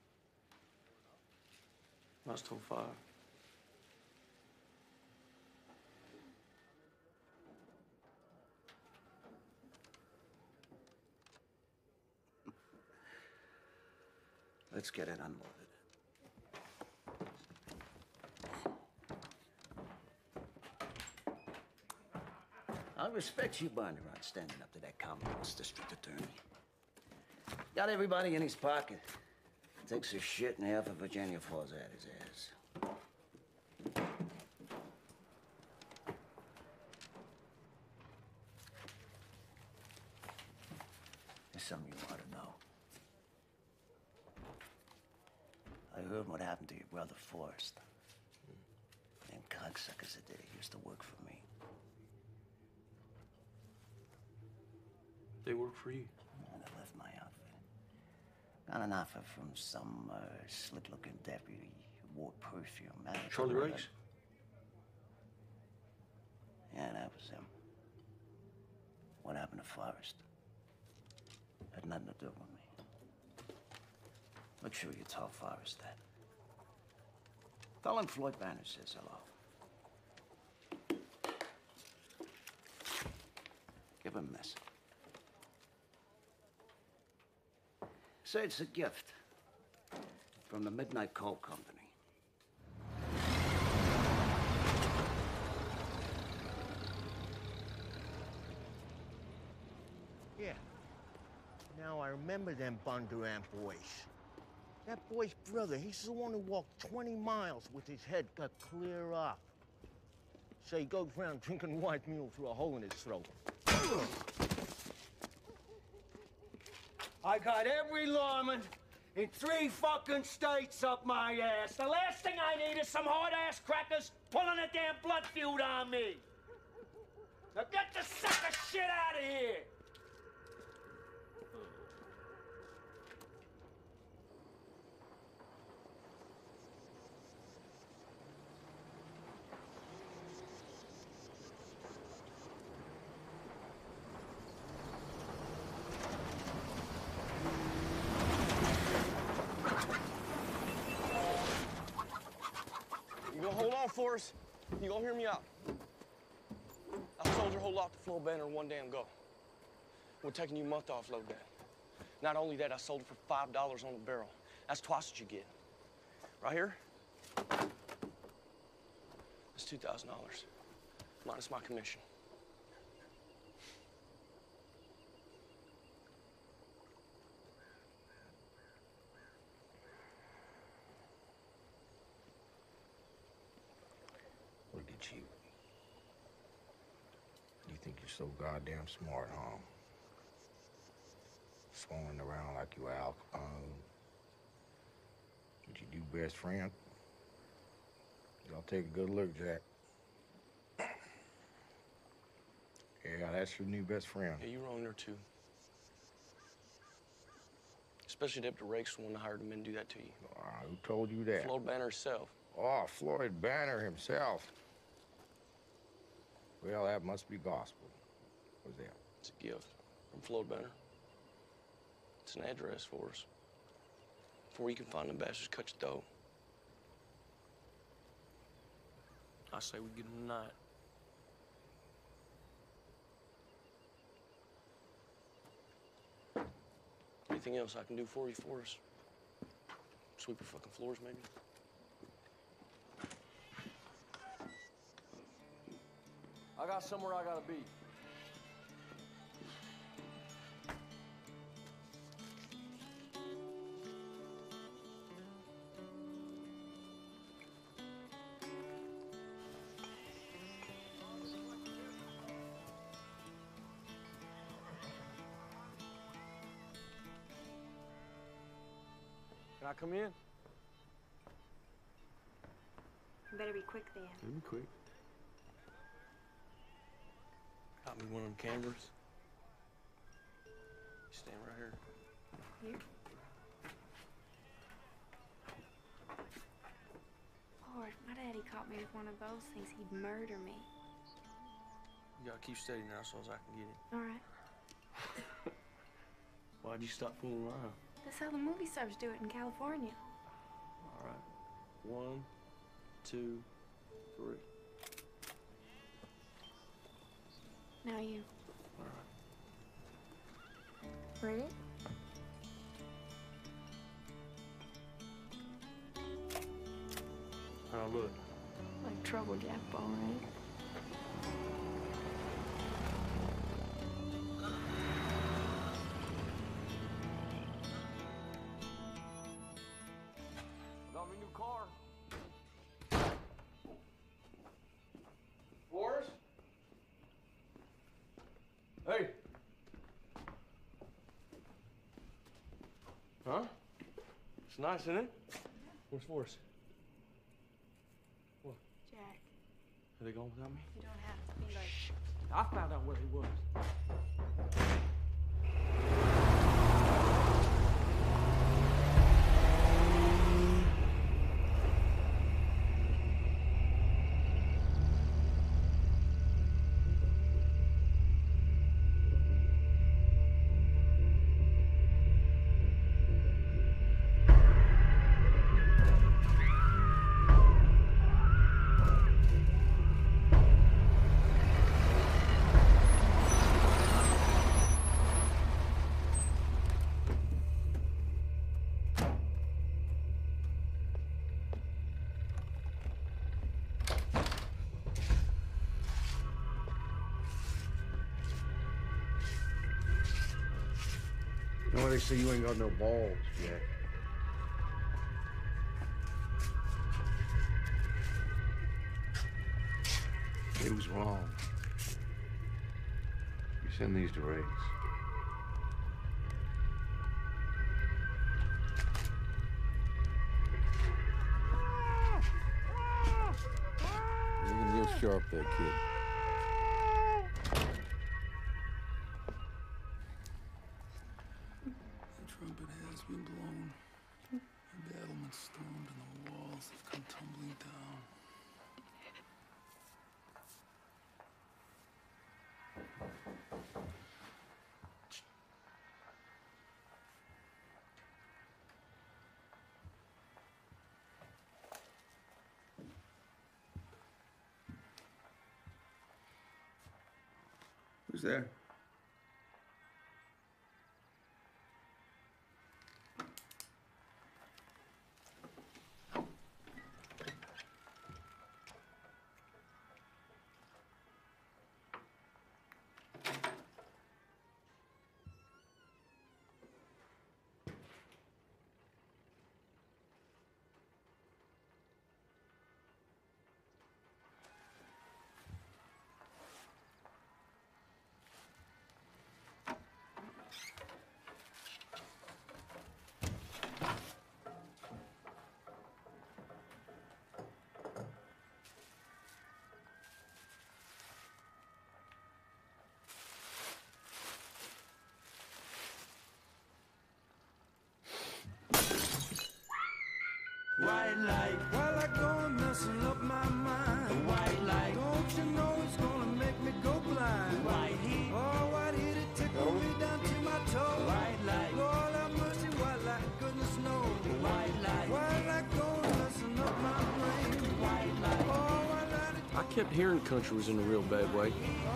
Last till five. Let's get it unloaded. I respect you, Barney, on standing up to that Commonwealth district attorney. Got everybody in his pocket. Takes a shit and half of Virginia falls out his ass. There's something you ought to know. I heard what happened to your brother Forrest. Them cocksuckers that did it used to work for me. They work for you. And I left my outfit. Got an offer from some uh, slick-looking deputy who wore perfume. Man, Charlie brother- Race? Yeah, that was him. What happened to Forrest? Had nothing to do with me. Make sure you tell Forrest that. Tell him Floyd Banner says hello. Give him a message. Say it's a gift from the Midnight Coal Company. Yeah. Now I remember them Bondurant boys. That boy's brother, he's the one who walked twenty miles with his head cut clear off. So he goes around drinking white mule through a hole in his throat. I got every lawman in three fucking states up my ass. The last thing I need is some hard-ass crackers pulling a damn blood feud on me. Now get the sucker shit out of here! You gonna hold on for us? You gonna hear me out? I sold your whole lot to Floyd Banner in one damn go. We're taking you a month to offload that. Not only that, I sold it for five dollars on the barrel. That's twice what you get. Right here? That's two thousand dollars, minus my commission. Look at you. think you're so goddamn smart, huh? Swanning around like you Al Capone. Did you do best friend? Y'all take a good look, Jack. Yeah, that's your new best friend. Yeah, you're wrong there, too. Especially Deputy Rake's the one that hired the men to do that to you. Uh, who told you that? Floyd Banner herself. Oh, Floyd Banner himself. Well, that must be gospel. What's that? It's a gift from Floyd Banner. It's an address for us. Before you can find them bastards, cut your throat. I say we get them tonight. Anything else I can do for you, Forrest? Sweep your fucking floors, maybe? I got somewhere I gotta be. Can I come in? Better be quick then. Let me quick. Got me one of them cameras. You stand right here. Here? Lord, if my daddy caught me with one of those things, he'd murder me. You gotta keep steady now so as I can get it. All right. Why'd you stop fooling around? That's how the movie stars do it in California. All right. One, two, three. Now you. All right. Ready? How look? Like trouble, Jack Ball, right? Got me a new car. Forrest? Hey. Huh? It's nice, isn't it? Where's Forrest? What? Jack, Are they going without me? you don't have to be like... I found out where he was. You know why they say you ain't got no balls, Jack? It was wrong. You send these to Riggs. Looking real sharp there, kid. The trumpet has been blown. The battlements stormed and the walls have come tumbling down. Who's there? light. While I go messing up my mind. The white light. Don't you know it's gonna make me go blind? White heat. Oh, white heat, it tickle me down to my toes. White light. Lord have mercy, white light, goodness knows. The white light. While I go messing up my brain. White light. Oh, white light. I kept hearing the country was in a real bad way.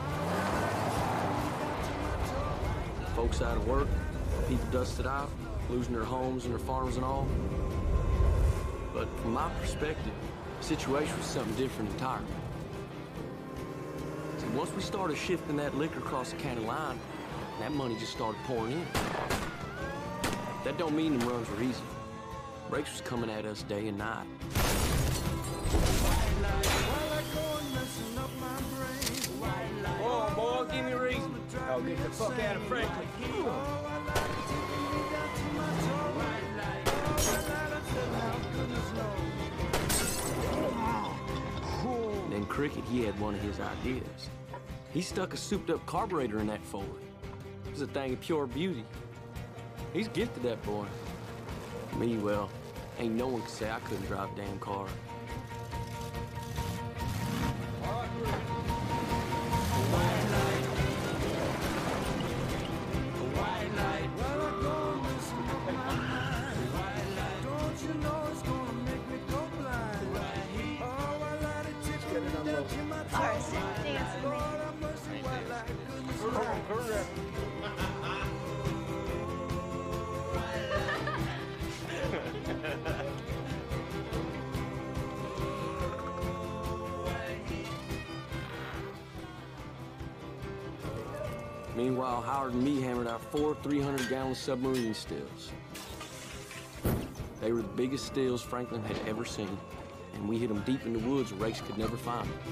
Folks out of work, people dusted out, losing their homes and their farms and all. But from my perspective, the situation was something different entirely. See, once we started shifting that liquor across the county line, that money just started pouring in. That don't mean them runs were easy. Breaks was coming at us day and night. Hold on, boy, give me a reason. I'll get the fuck out of Franklin. And then Cricket, he had one of his ideas. He stuck a souped-up carburetor in that Ford. It was a thing of pure beauty. He's gifted, that boy. Me, well, ain't no one could say I couldn't drive a damn car. Forrest, dance with me. Meanwhile, Howard and me hammered out four three hundred gallon submarine stills. They were the biggest stills Franklin had ever seen, and we hid them deep in the woods where Rakes could never find them.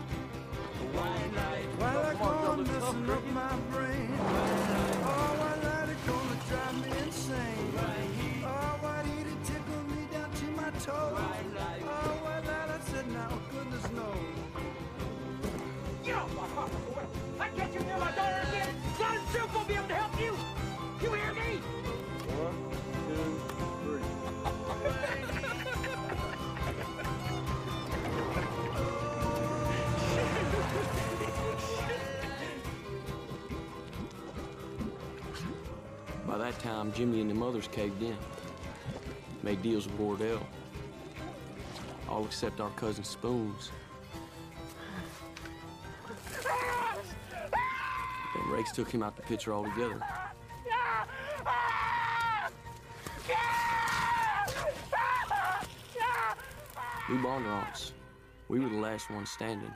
While I go messing up my brain. Oh, white light is gonna drive me insane. Oh, white heat, it tickle me down to my toes. Oh, white light, I said, now goodness knows. Yo, I catch you near my daughter again. John Silk will be able to help you. You hear me? One, two, three. By that time, Jimmy and the mothers caved in. Made deals with Wardell. All except our cousin Spoons. Then Rakes took him out the picture altogether. We Bondurants. We were the last ones standing.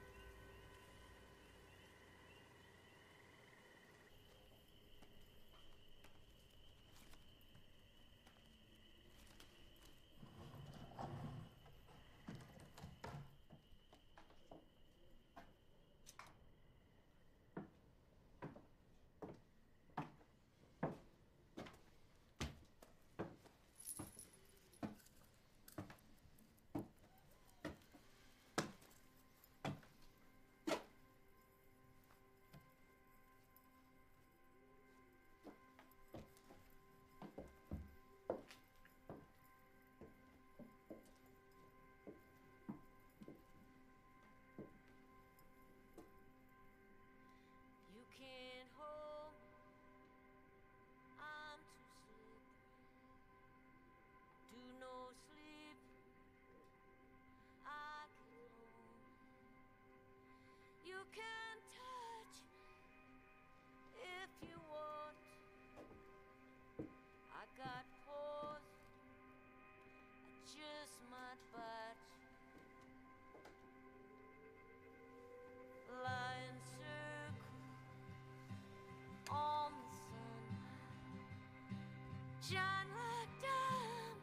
Shine like diamonds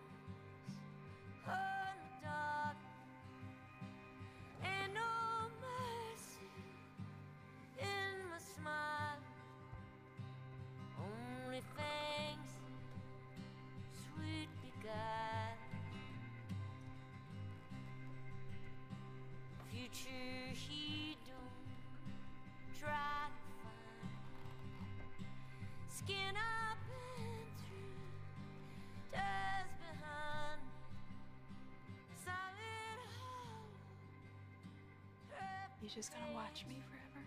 on the dark. Ain't no mercy in my smile. Only thanks, sweet beguile. Future he don't try to find. Skin up. Behind, he's just gonna watch me forever.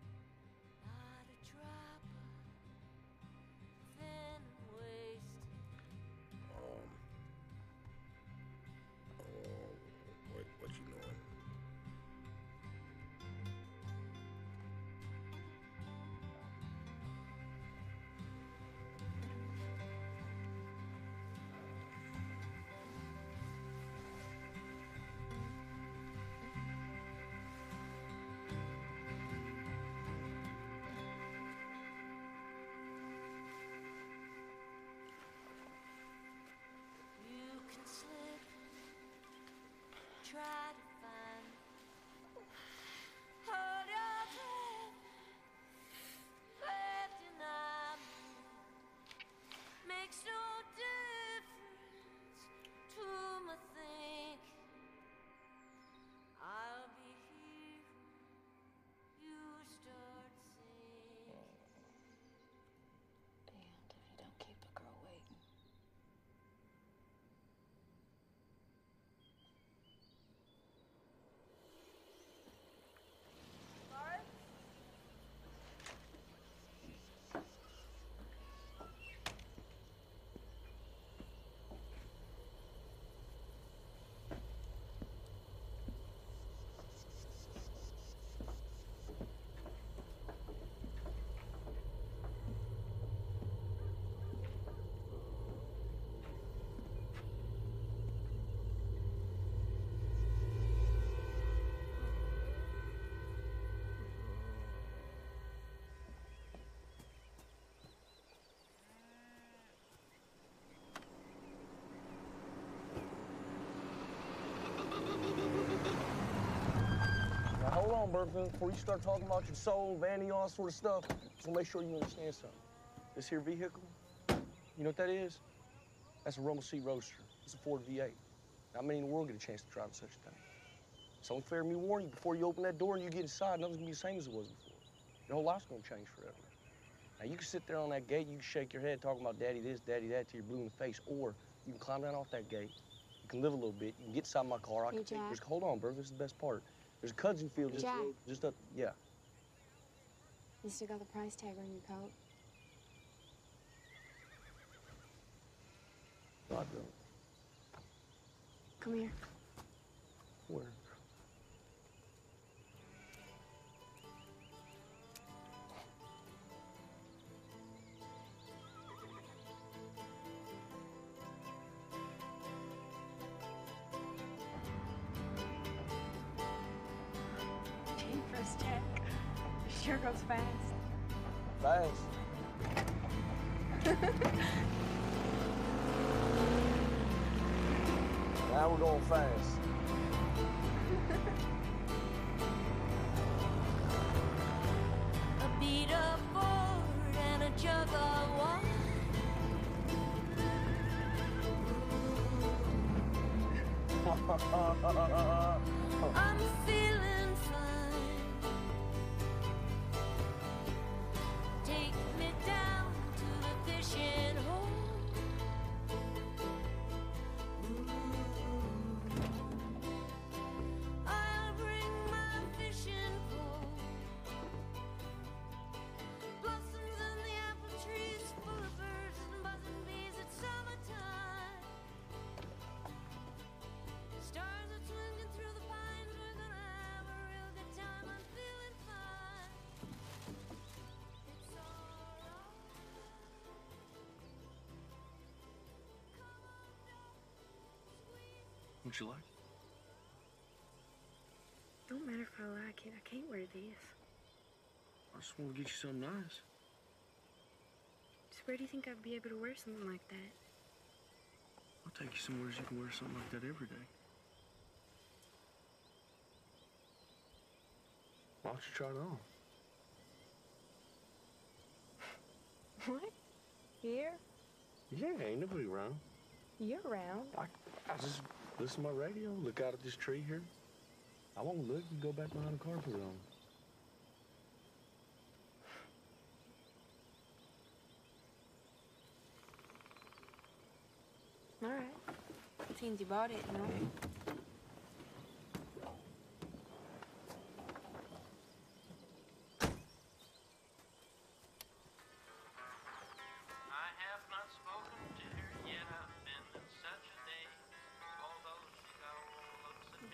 Um, oh, what, what you doing? You can slip, try to find, hold your breath, breath in my makes no difference to my think. I'll be here, you start singing. Damned if you don't keep a girl waiting. Now, hold on, Burfield. Before you start talking about your soul, vanity, all that sort of stuff, just wanna make sure you understand something. This here vehicle, you know what that is? That's a Rumble Seat Roadster. It's a Ford V eight. Not many in the world get a chance to drive such a thing. It's only fair me warn you, before you open that door and you get inside, nothing's gonna be the same as it was before. Your whole life's gonna change forever. Now, you can sit there on that gate, you can shake your head talking about daddy this, daddy that, till you're blue in the face, or you can climb down off that gate, you can live a little bit, you can get inside my car, I Hey, can take, Jack. just hold on, bro, this is the best part. There's a cousin field just, Jack. just up, yeah. You still got the price tag on your coat? I don't. Come here. Where? Jeepers, Jack. It sure goes fast. Fast. Now we're going fast. A beat up board and a jug of wine. I'm feeling fine. Take me down to the fishing hole. I'll bring my fishing pole. Blossoms in the apple trees, full of birds and buzzing bees. It's summertime. Stars are twinkling through the pines. We're gonna have a real good time. I'm feeling fine. It's alright. What'd you like? Don't matter if I like it. I can't wear this. I just want to get you something nice. So where do you think I'd be able to wear something like that? I'll take you somewhere you can wear something like that every day. Why don't you try it on? What? Here? Yeah, ain't nobody around. You're around. I, I just listen to my radio, look out at this tree here. I won't look and go back behind the car, put it on. All right. Seems you bought it, you know?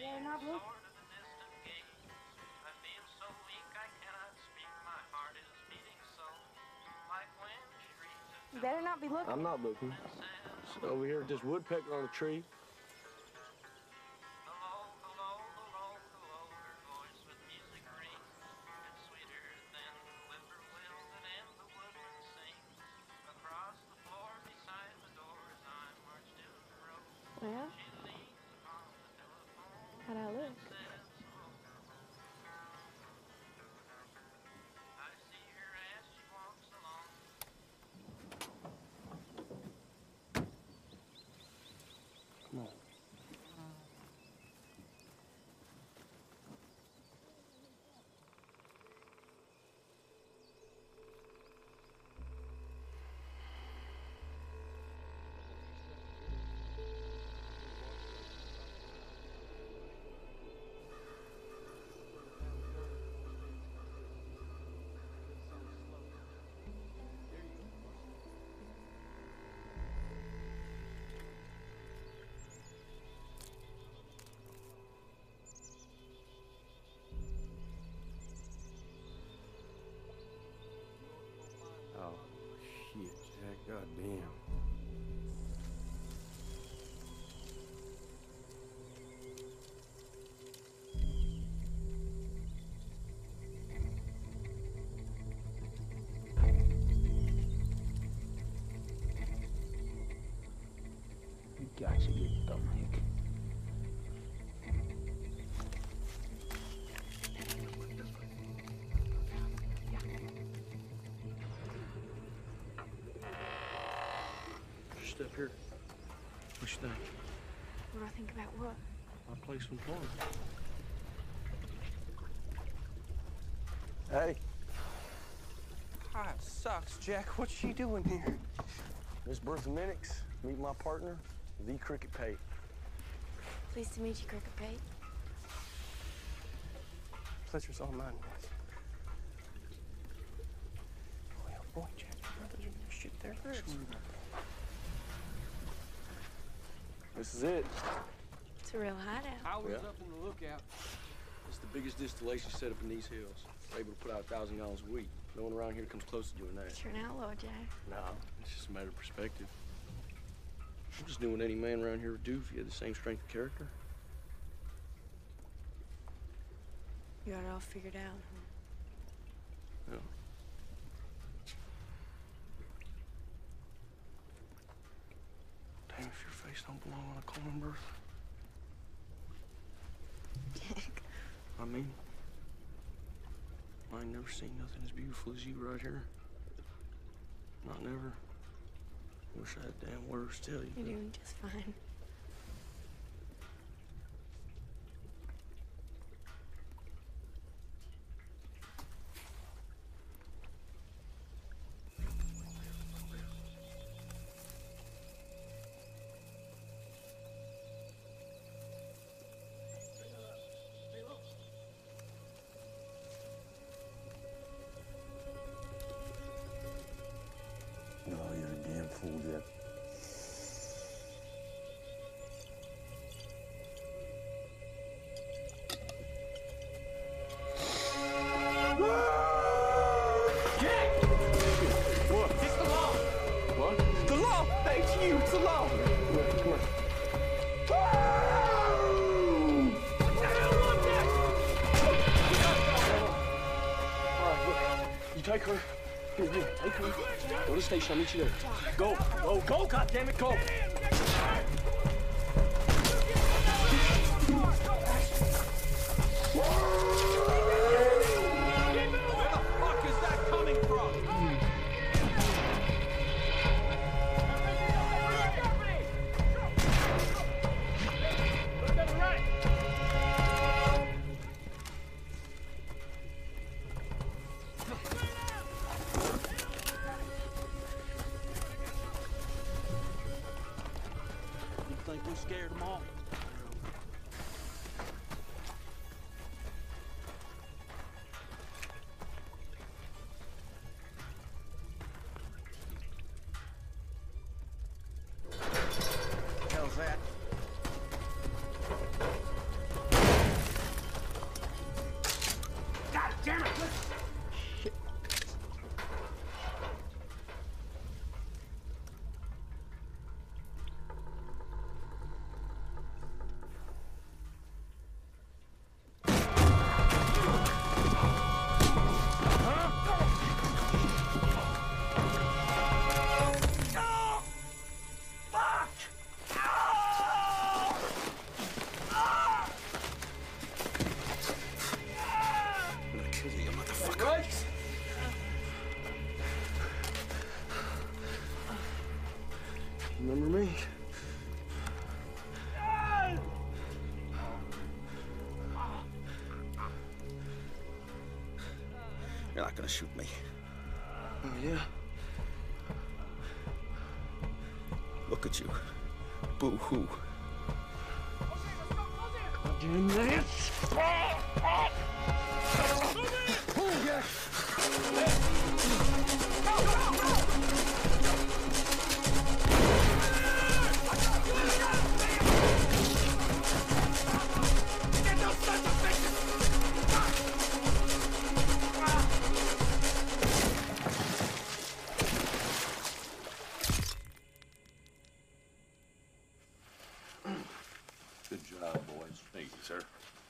They're not looking. You better not be looking. I'm not looking. Sit over here with this woodpecker on a tree. Well, how'd I look? Come on. Oh, shit, Jack. Goddamn. You got to get dumb, Nick. Step here. What you think? What do I think about what? My place in Florida. Hey. Ah, it sucks, Jack. What's she doing here? Miss Bertha Minix, meet my partner, the Cricket Pate. Pleased to meet you, Cricket Pate. Pleasure's all mine, miss. Well, boy, Jack, your brothers are gonna shoot their birds. This is it. It's a real hideout. I was up in the lookout. It's the biggest distillation setup in these hills. We're able to put out a thousand gallons a week. No one around here comes close to doing that. You're an outlaw, Jack. No, it's just a matter of perspective. I'm just doing what any man around here would do if he had the same strength of character. You got it all figured out, huh? Yeah. Damn, if your face don't belong on a coin, Bertha. Jack. I mean, I ain't never seen nothing as beautiful as you right here. Not never. Wish I had damn words to tell you. You're doing just fine. No, you're a damn fool, Jack. What? It's the law. What? The law. Thanks you. It's the law. Come here, come here. All right, look. You take her. Here, here, take her. Go to the station. I'll meet you there. Go, go, go, goddammit, go. Where the fuck is that coming from? You think we scared them off? Hell's that? You're not gonna shoot me. Oh, yeah? Look at you. Boo-hoo. Goddamn this! Good job, boys. Thank you, sir.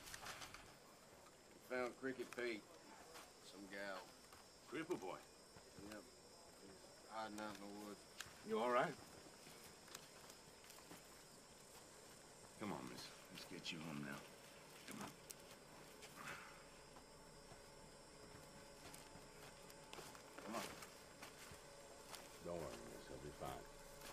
Found Cricket Pete, some gal. Cripple boy. Yep. He's hiding out in the woods. You all right? Come on, miss. Let's get you home now. Come on. Come on. Don't worry, miss. He'll be fine.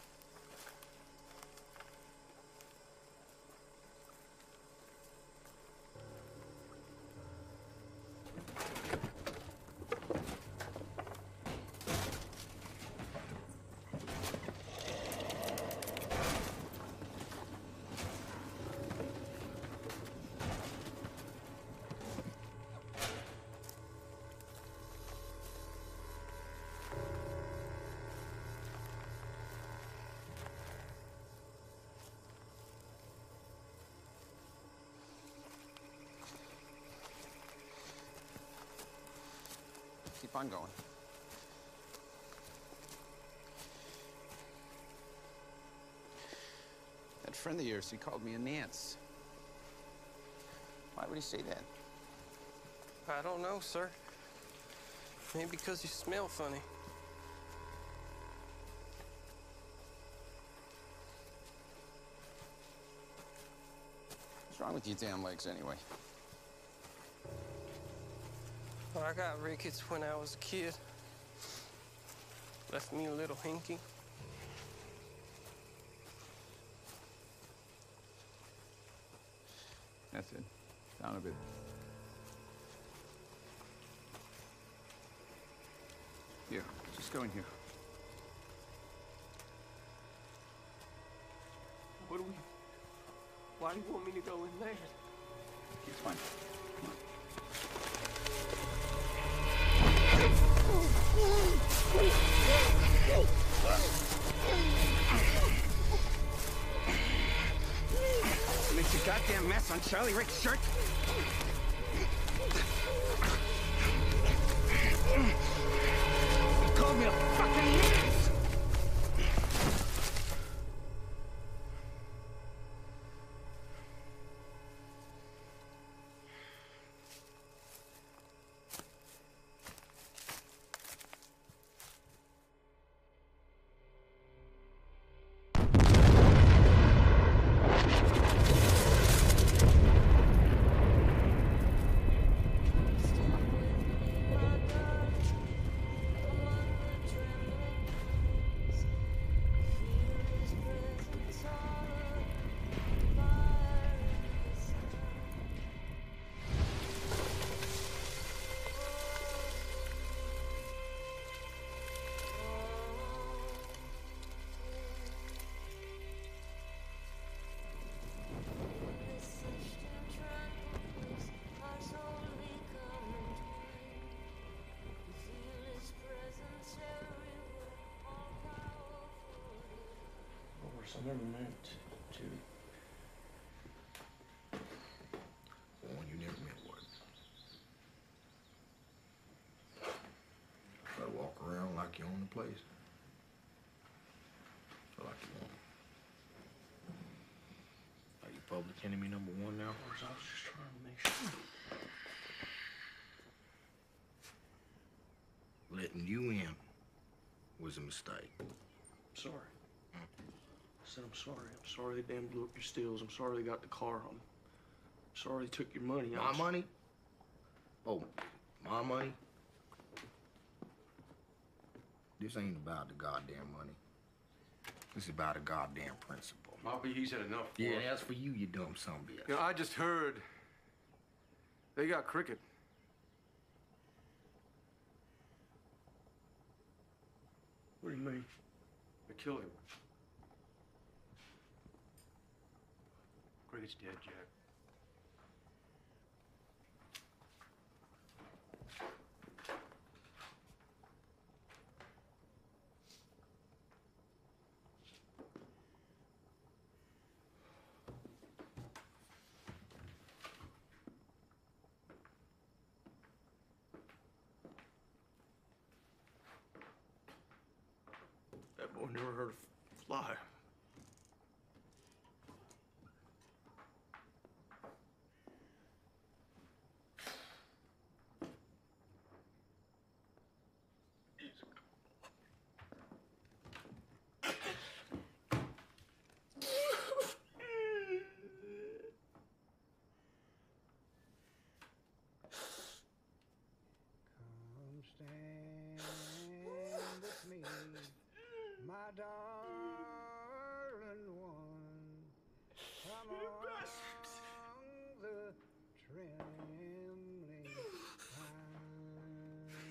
Keep on going. That friend of yours, he called me a Nance. Why would he say that? I don't know, sir. Maybe because you smell funny. What's wrong with your damn legs, anyway? Well, I got rickets when I was a kid. Left me a little hinky. That's it. Down a bit. Here, just go in here. What do we... Why do you want me to go in there? It's fine. Makes a goddamn mess on Charlie Rick's shirt. He called me a fucking idiot. I never meant to. Well, you never meant what? Try to walk around like you own the place. Feel like you want. Are you public enemy number one now? I was just trying to make sure. Letting you in was a mistake. Sorry. I said I'm sorry. I'm sorry they damn blew up your steels. I'm sorry they got the car. I'm sorry they took your money. My money? Oh, my money? This ain't about the goddamn money. This is about a goddamn principle. Moppy, he's had enough for Yeah, us. that's for you, you dumb son of a bitch. You know, I just heard they got Cricket. What do you mean? I killed him. Cricket's dead, Jack. That boy never hurt a fly. Come stand with me, my darling one. Come among the trembling pines.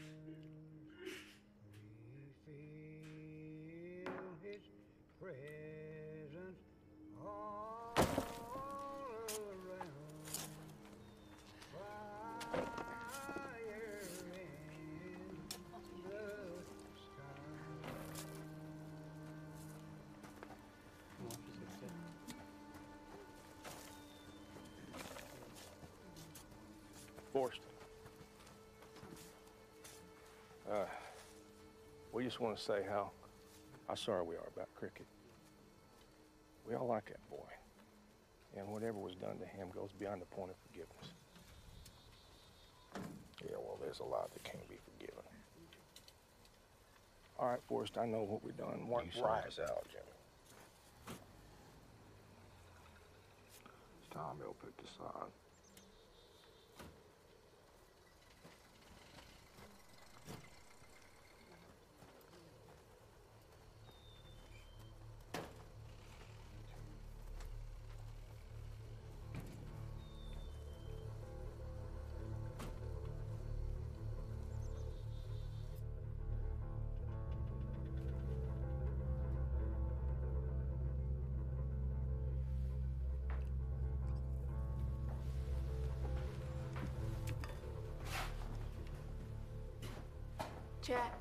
We feel his presence all around. Fire in the sky. Forrest. Uh, we just want to say how, how sorry we are about Cricket. We all like that boy. And whatever was done to him goes beyond the point of forgiveness. Yeah, well, there's a lot that can't be forgiven. All right, Forrest, I know what we've done. What You right. saw us out, Jimmy. It's time Bill picked a side. Jack.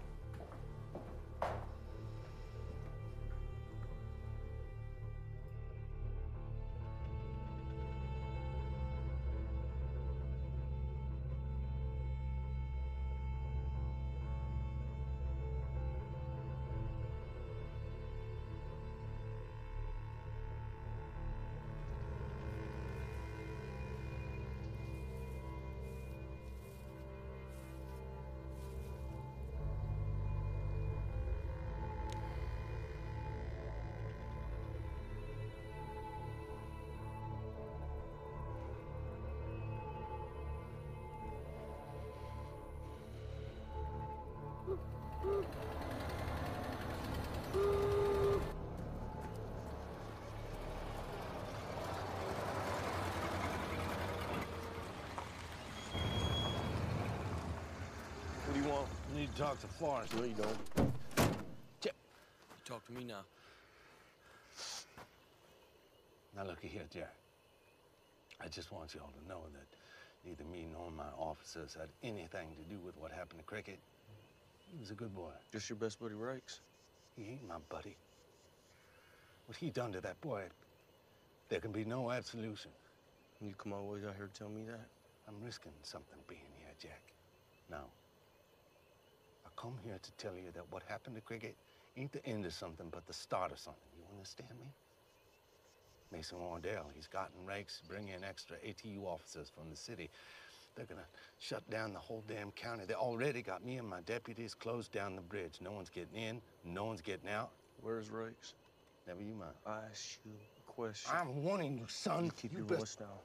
What do you want? You need to talk to Florence. No, you don't. You talk to me now. Now, looky here, Jack. I just want y'all to know that neither me nor my officers had anything to do with what happened to Cricket. He was a good boy. Just your best buddy, Rakes. He ain't my buddy. What he done to that boy, there can be no absolution. You come all the way out here to tell me that? I'm risking something being here, Jack. Now, I come here to tell you that what happened to Cricket ain't the end of something, but the start of something. You understand me? Mason Wardell, he's gotten Rakes, bring in extra A T U officers from the city. They're gonna shut down the whole damn county. They already got me and my deputies closed down the bridge. No one's getting in, no one's getting out. Where's Rakes? Never you mind. I asked you a question. I'm warning you, son. You keep you your best- voice down.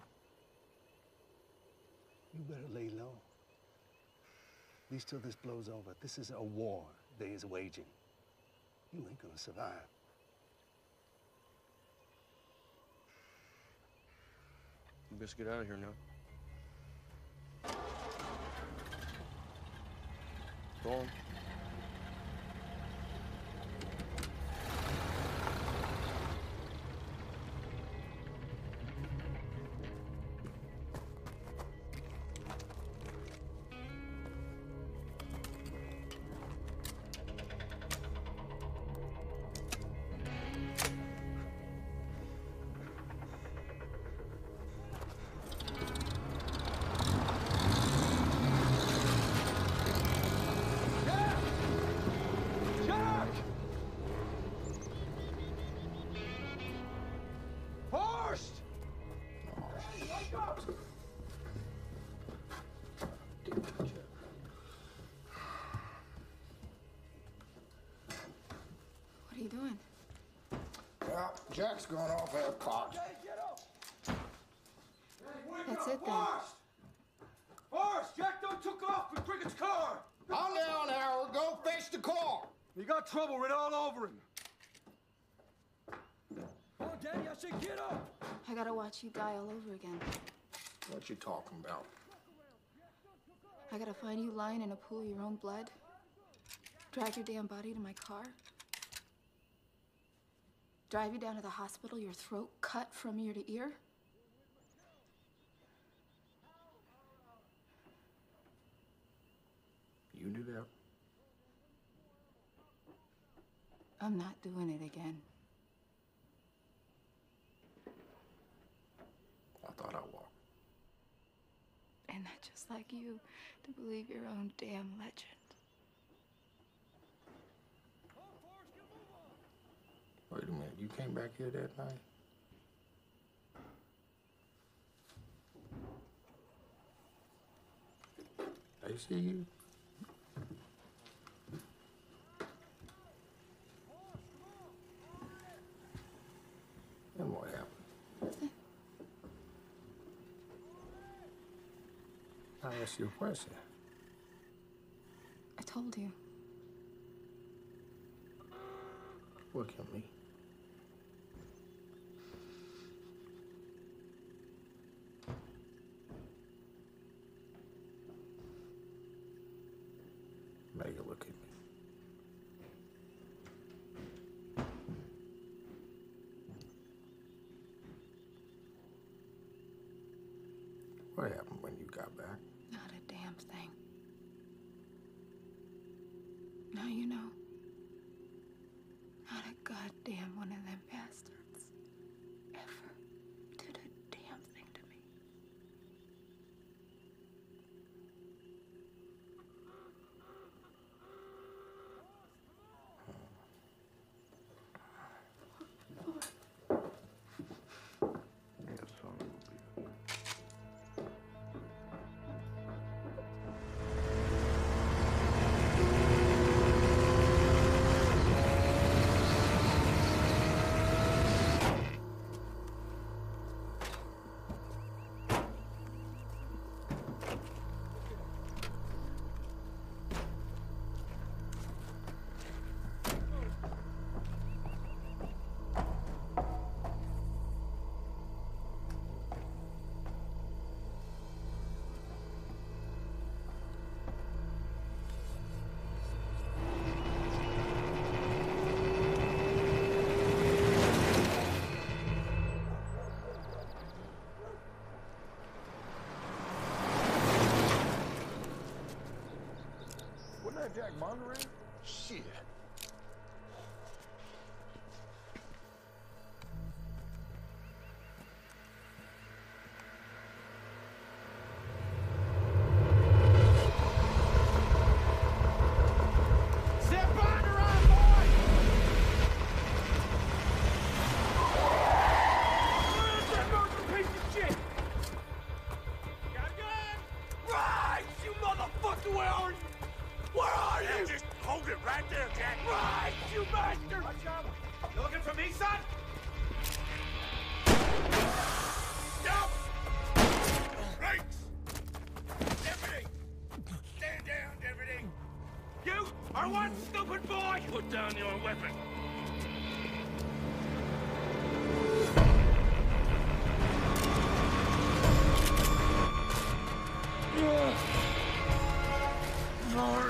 You better lay low. At least till this blows over. This is a war they is waging. You ain't gonna survive. You best get out of here now. Go on. Jack's gone off our clock. That's it then. Forrest, Jack done took off with Crickett's car. I'm down, Howard. Go fetch the car. You got trouble written all over him. Come on, Daddy, I said get up. I gotta watch you die all over again. What you talking about? I gotta find you lying in a pool of your own blood. Drag your damn body to my car. Drive you down to the hospital, your throat cut from ear to ear. You do that? I'm not doing it again. I thought I walked. And that's just like you, to believe your own damn legend. Wait a minute, you came back here that night? They see you? And what happened? I asked you a question. I told you. Look at me. Make a look at me. What happened when you got back? Not a damn thing. Now you know. Not a goddamn one of them bastards ever did a damn thing to me. Jack Monterey? Shit. Set Binder on, boy! That murder piece of shit! Got a gun? Right, you motherfucker! Where are you? Where are you? Yeah, just hold it right there, Jack. Right, you bastard! Watch out! You looking for me, son? Stop! Brakes! Deputy! Stand down, deputy! You are one stupid boy! Put down your weapon. Lord.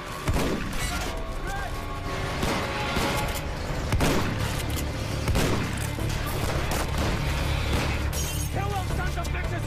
Kill those sons of bitches!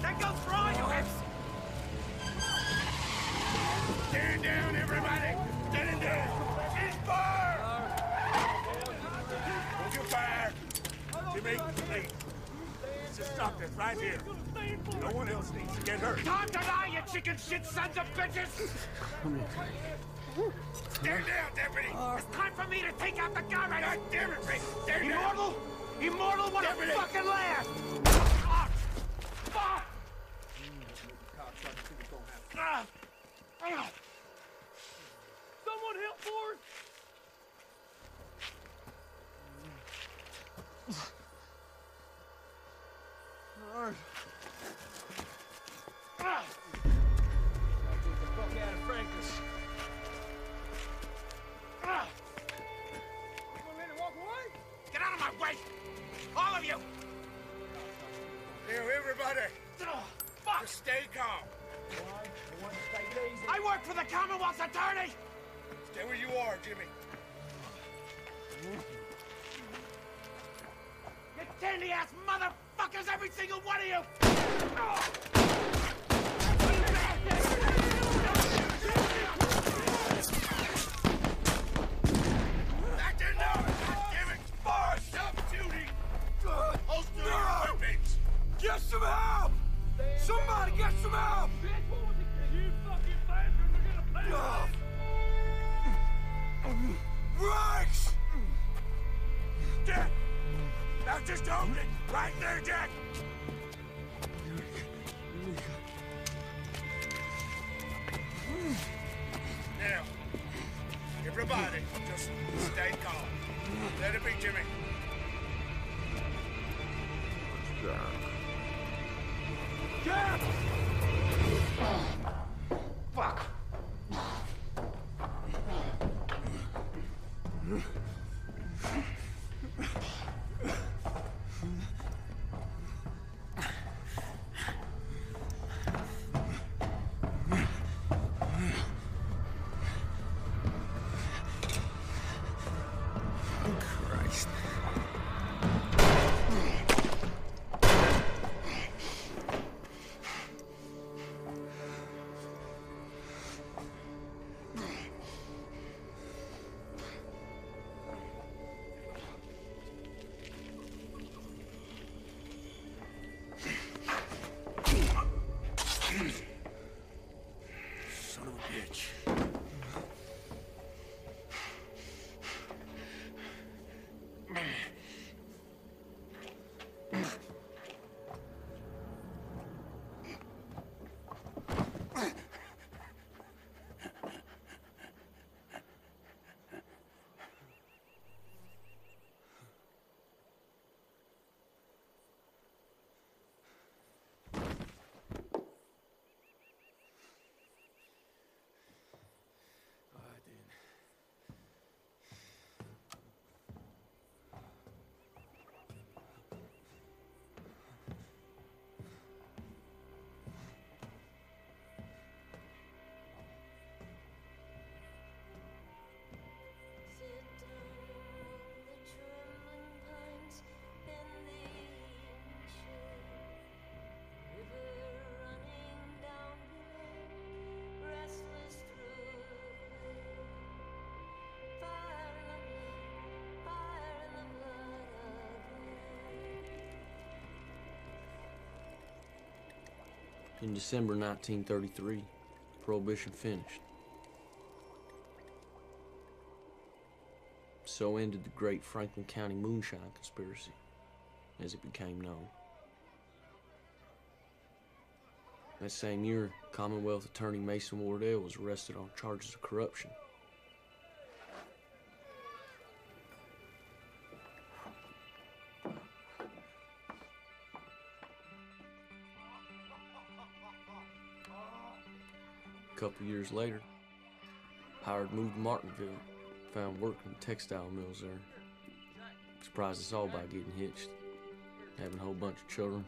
That goes for all you hips! Stand down, everybody! Stand down! It's fire! Hold your fire! Jimmy, please. Just stop this right here. No one else needs to get hurt. Time to die, you chicken shit sons of bitches! Come here. Stand down, deputy! It's time for me to take out the garbage! God damn it, Rick! Stand Immortal? Down. Immortal? What deputy. A fucking laugh! Ah, fuck! Ah, ah. Someone help Forrest! Lord. Ah. I'll get the fuck out of Franklin. Ah. You gonna let it walk away? Get out of my way! All of you! Here, everybody! Oh, fuck! Just stay calm. I work for the Commonwealth's attorney! Stay where you are, Jimmy. You candy-ass motherfuckers, every single one of you! Oh. Back there now! Damn it! Fire! Stop shooting! Holster your weapons! Get some help! Somebody get some help! You fucking bastards are gonna pay for this! Rex! Jack! Now just hold it! Right there, Jack! Now, everybody, just stay calm. Let it be, Jimmy. Jack! Fuck! Christ. Son of a bitch. In December nineteen thirty-three, Prohibition finished. So ended the great Franklin County moonshine conspiracy, as it became known. That same year, Commonwealth Attorney Mason Wardell was arrested on charges of corruption. A couple years later, Howard moved to Martinville, found work in textile mills there. Surprised us all by getting hitched, having a whole bunch of children.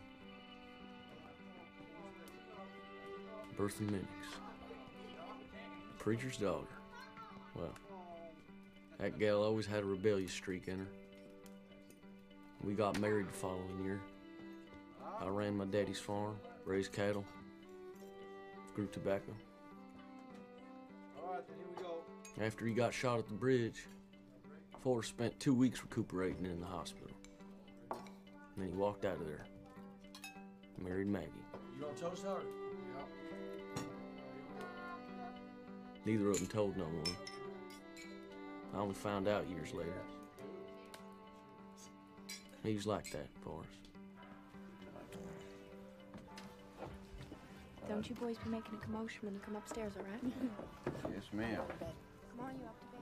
Bertha Minix, preacher's daughter. Well, that gal always had a rebellious streak in her. We got married the following year. I ran my daddy's farm. raised cattle, grew tobacco. All right, then here we go. After he got shot at the bridge, Forrest spent two weeks recuperating in the hospital. And then he walked out of there, married Maggie. You gonna toast her? Neither of them told no one. I only found out years later. He was like that, Forrest. Don't you boys be making a commotion when you come upstairs, all right? Yes, ma'am. Come on, you up to bed.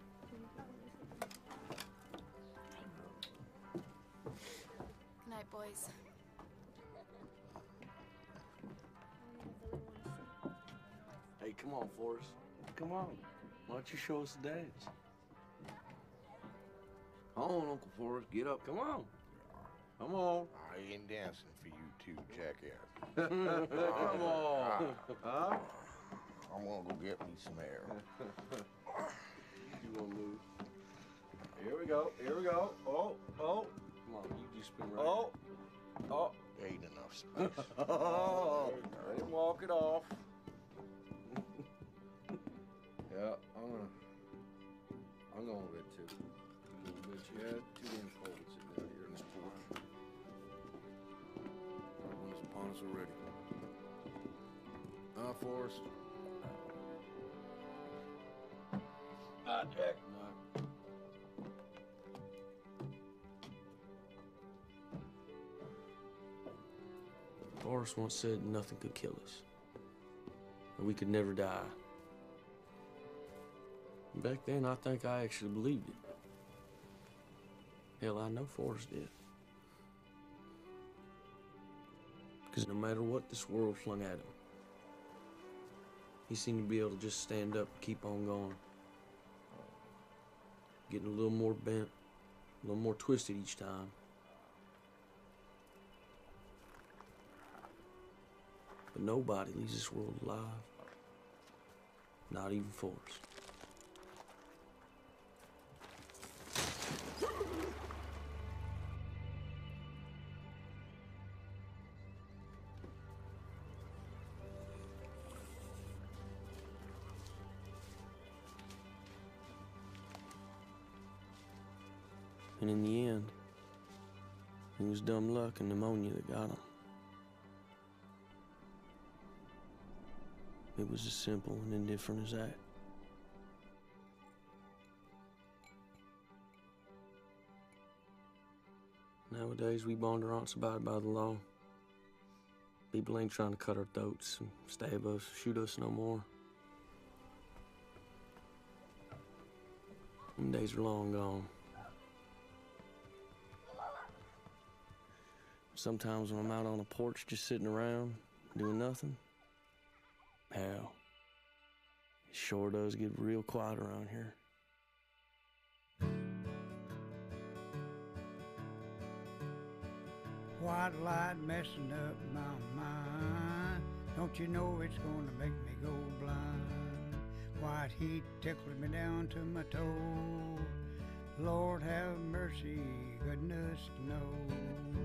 Good night, boys. Hey, come on, Forrest. Come on. Why don't you show us the dance? Come on, Uncle Forrest, get up. Come on. Come on. I ain't dancing for you two, jackass. Come on. Huh? I'm gonna go get me some air. You wanna move? Here we go. Here we go. Oh, oh. Come on, you just spin right. Oh, oh. There ain't enough space. Oh, let him walk it off. Yeah, I'm gonna, I'm going with it too. A little bit, yeah, too damn cold sitting down here in this porch. When it's upon us already. Uh, Forrest. Ah, Jack. Forrest once said nothing could kill us. And we could never die. Back then, I think I actually believed it. Hell, I know Forrest did. Because no matter what this world flung at him, he seemed to be able to just stand up and keep on going. Getting a little more bent, a little more twisted each time. But nobody leaves this world alive. Not even Forrest. And in the end, it was dumb luck and pneumonia that got him. It was as simple and indifferent as that. Nowadays, we bondurants abide by the law. People ain't trying to cut our throats and stab us, shoot us no more. Them days are long gone. Sometimes when I'm out on the porch just sitting around, doing nothing, hell, it sure does get real quiet around here. White light messing up my mind. Don't you know it's gonna make me go blind? White heat tickles me down to my toe. Lord have mercy, goodness knows.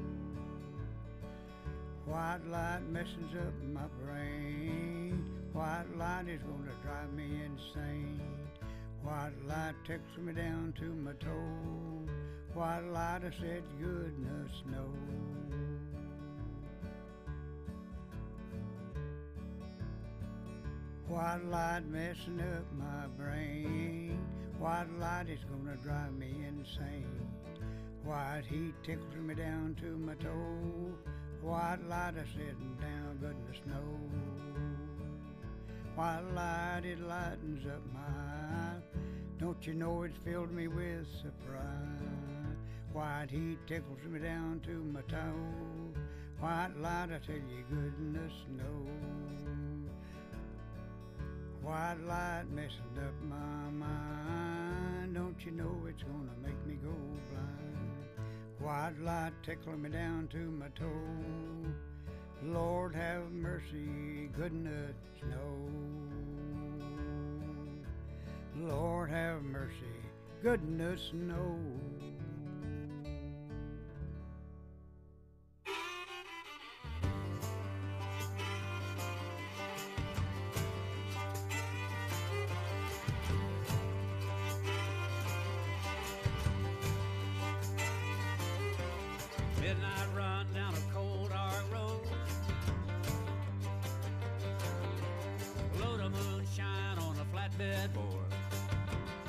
White light messes up my brain. White light is gonna drive me insane. White light tickles me down to my toe. White light, I said, goodness knows. White light messing up my brain. White light is gonna drive me insane. White heat tickles me down to my toe. White light, I said, down, goodness knows. White light, it lightens up my eyes. Don't you know it's filled me with surprise? White heat tickles me down to my toe. White light, I tell you, goodness knows. White light messing up my mind. Don't you know it's gonna make me go blind? White light tickling me down to my toe. Lord have mercy, goodness knows. Lord have mercy, goodness knows. flatbed board.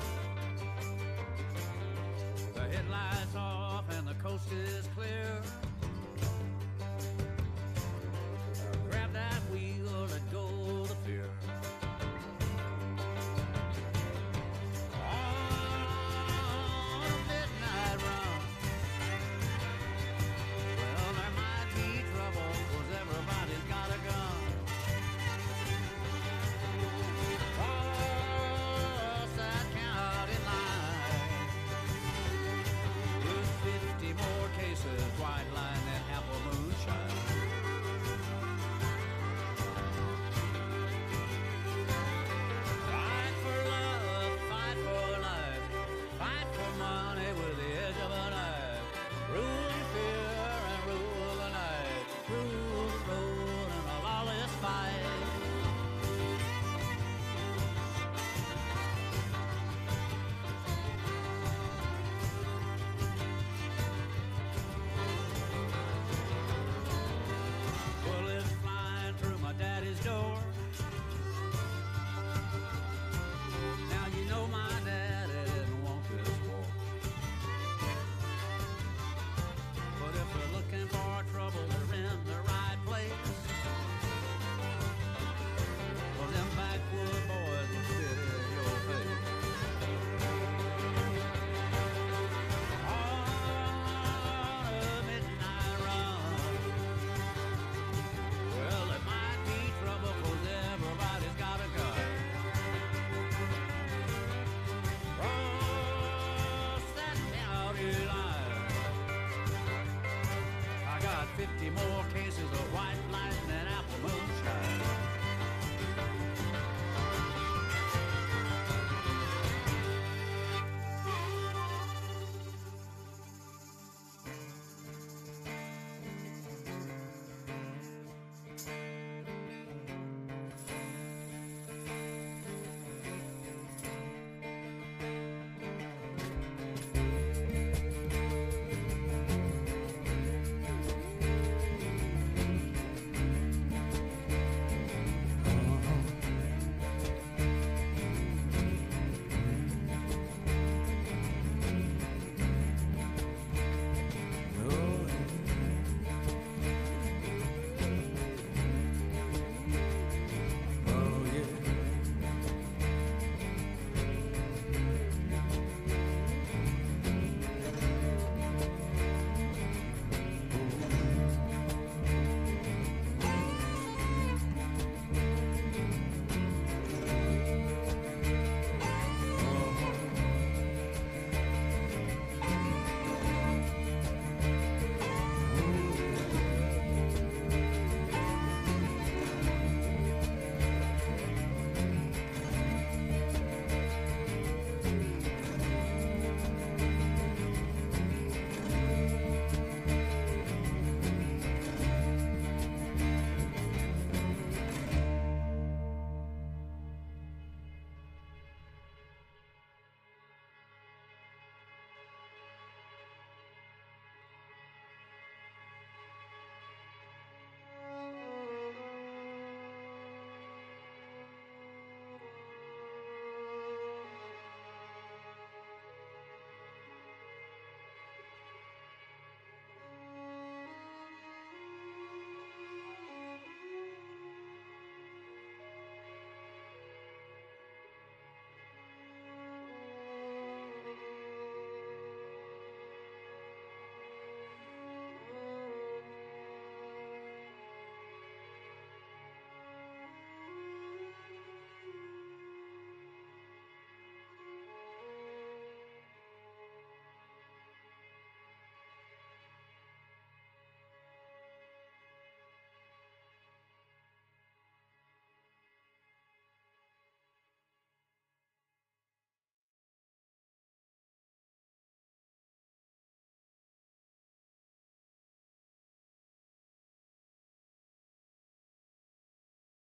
The headlights off and the coast is clear.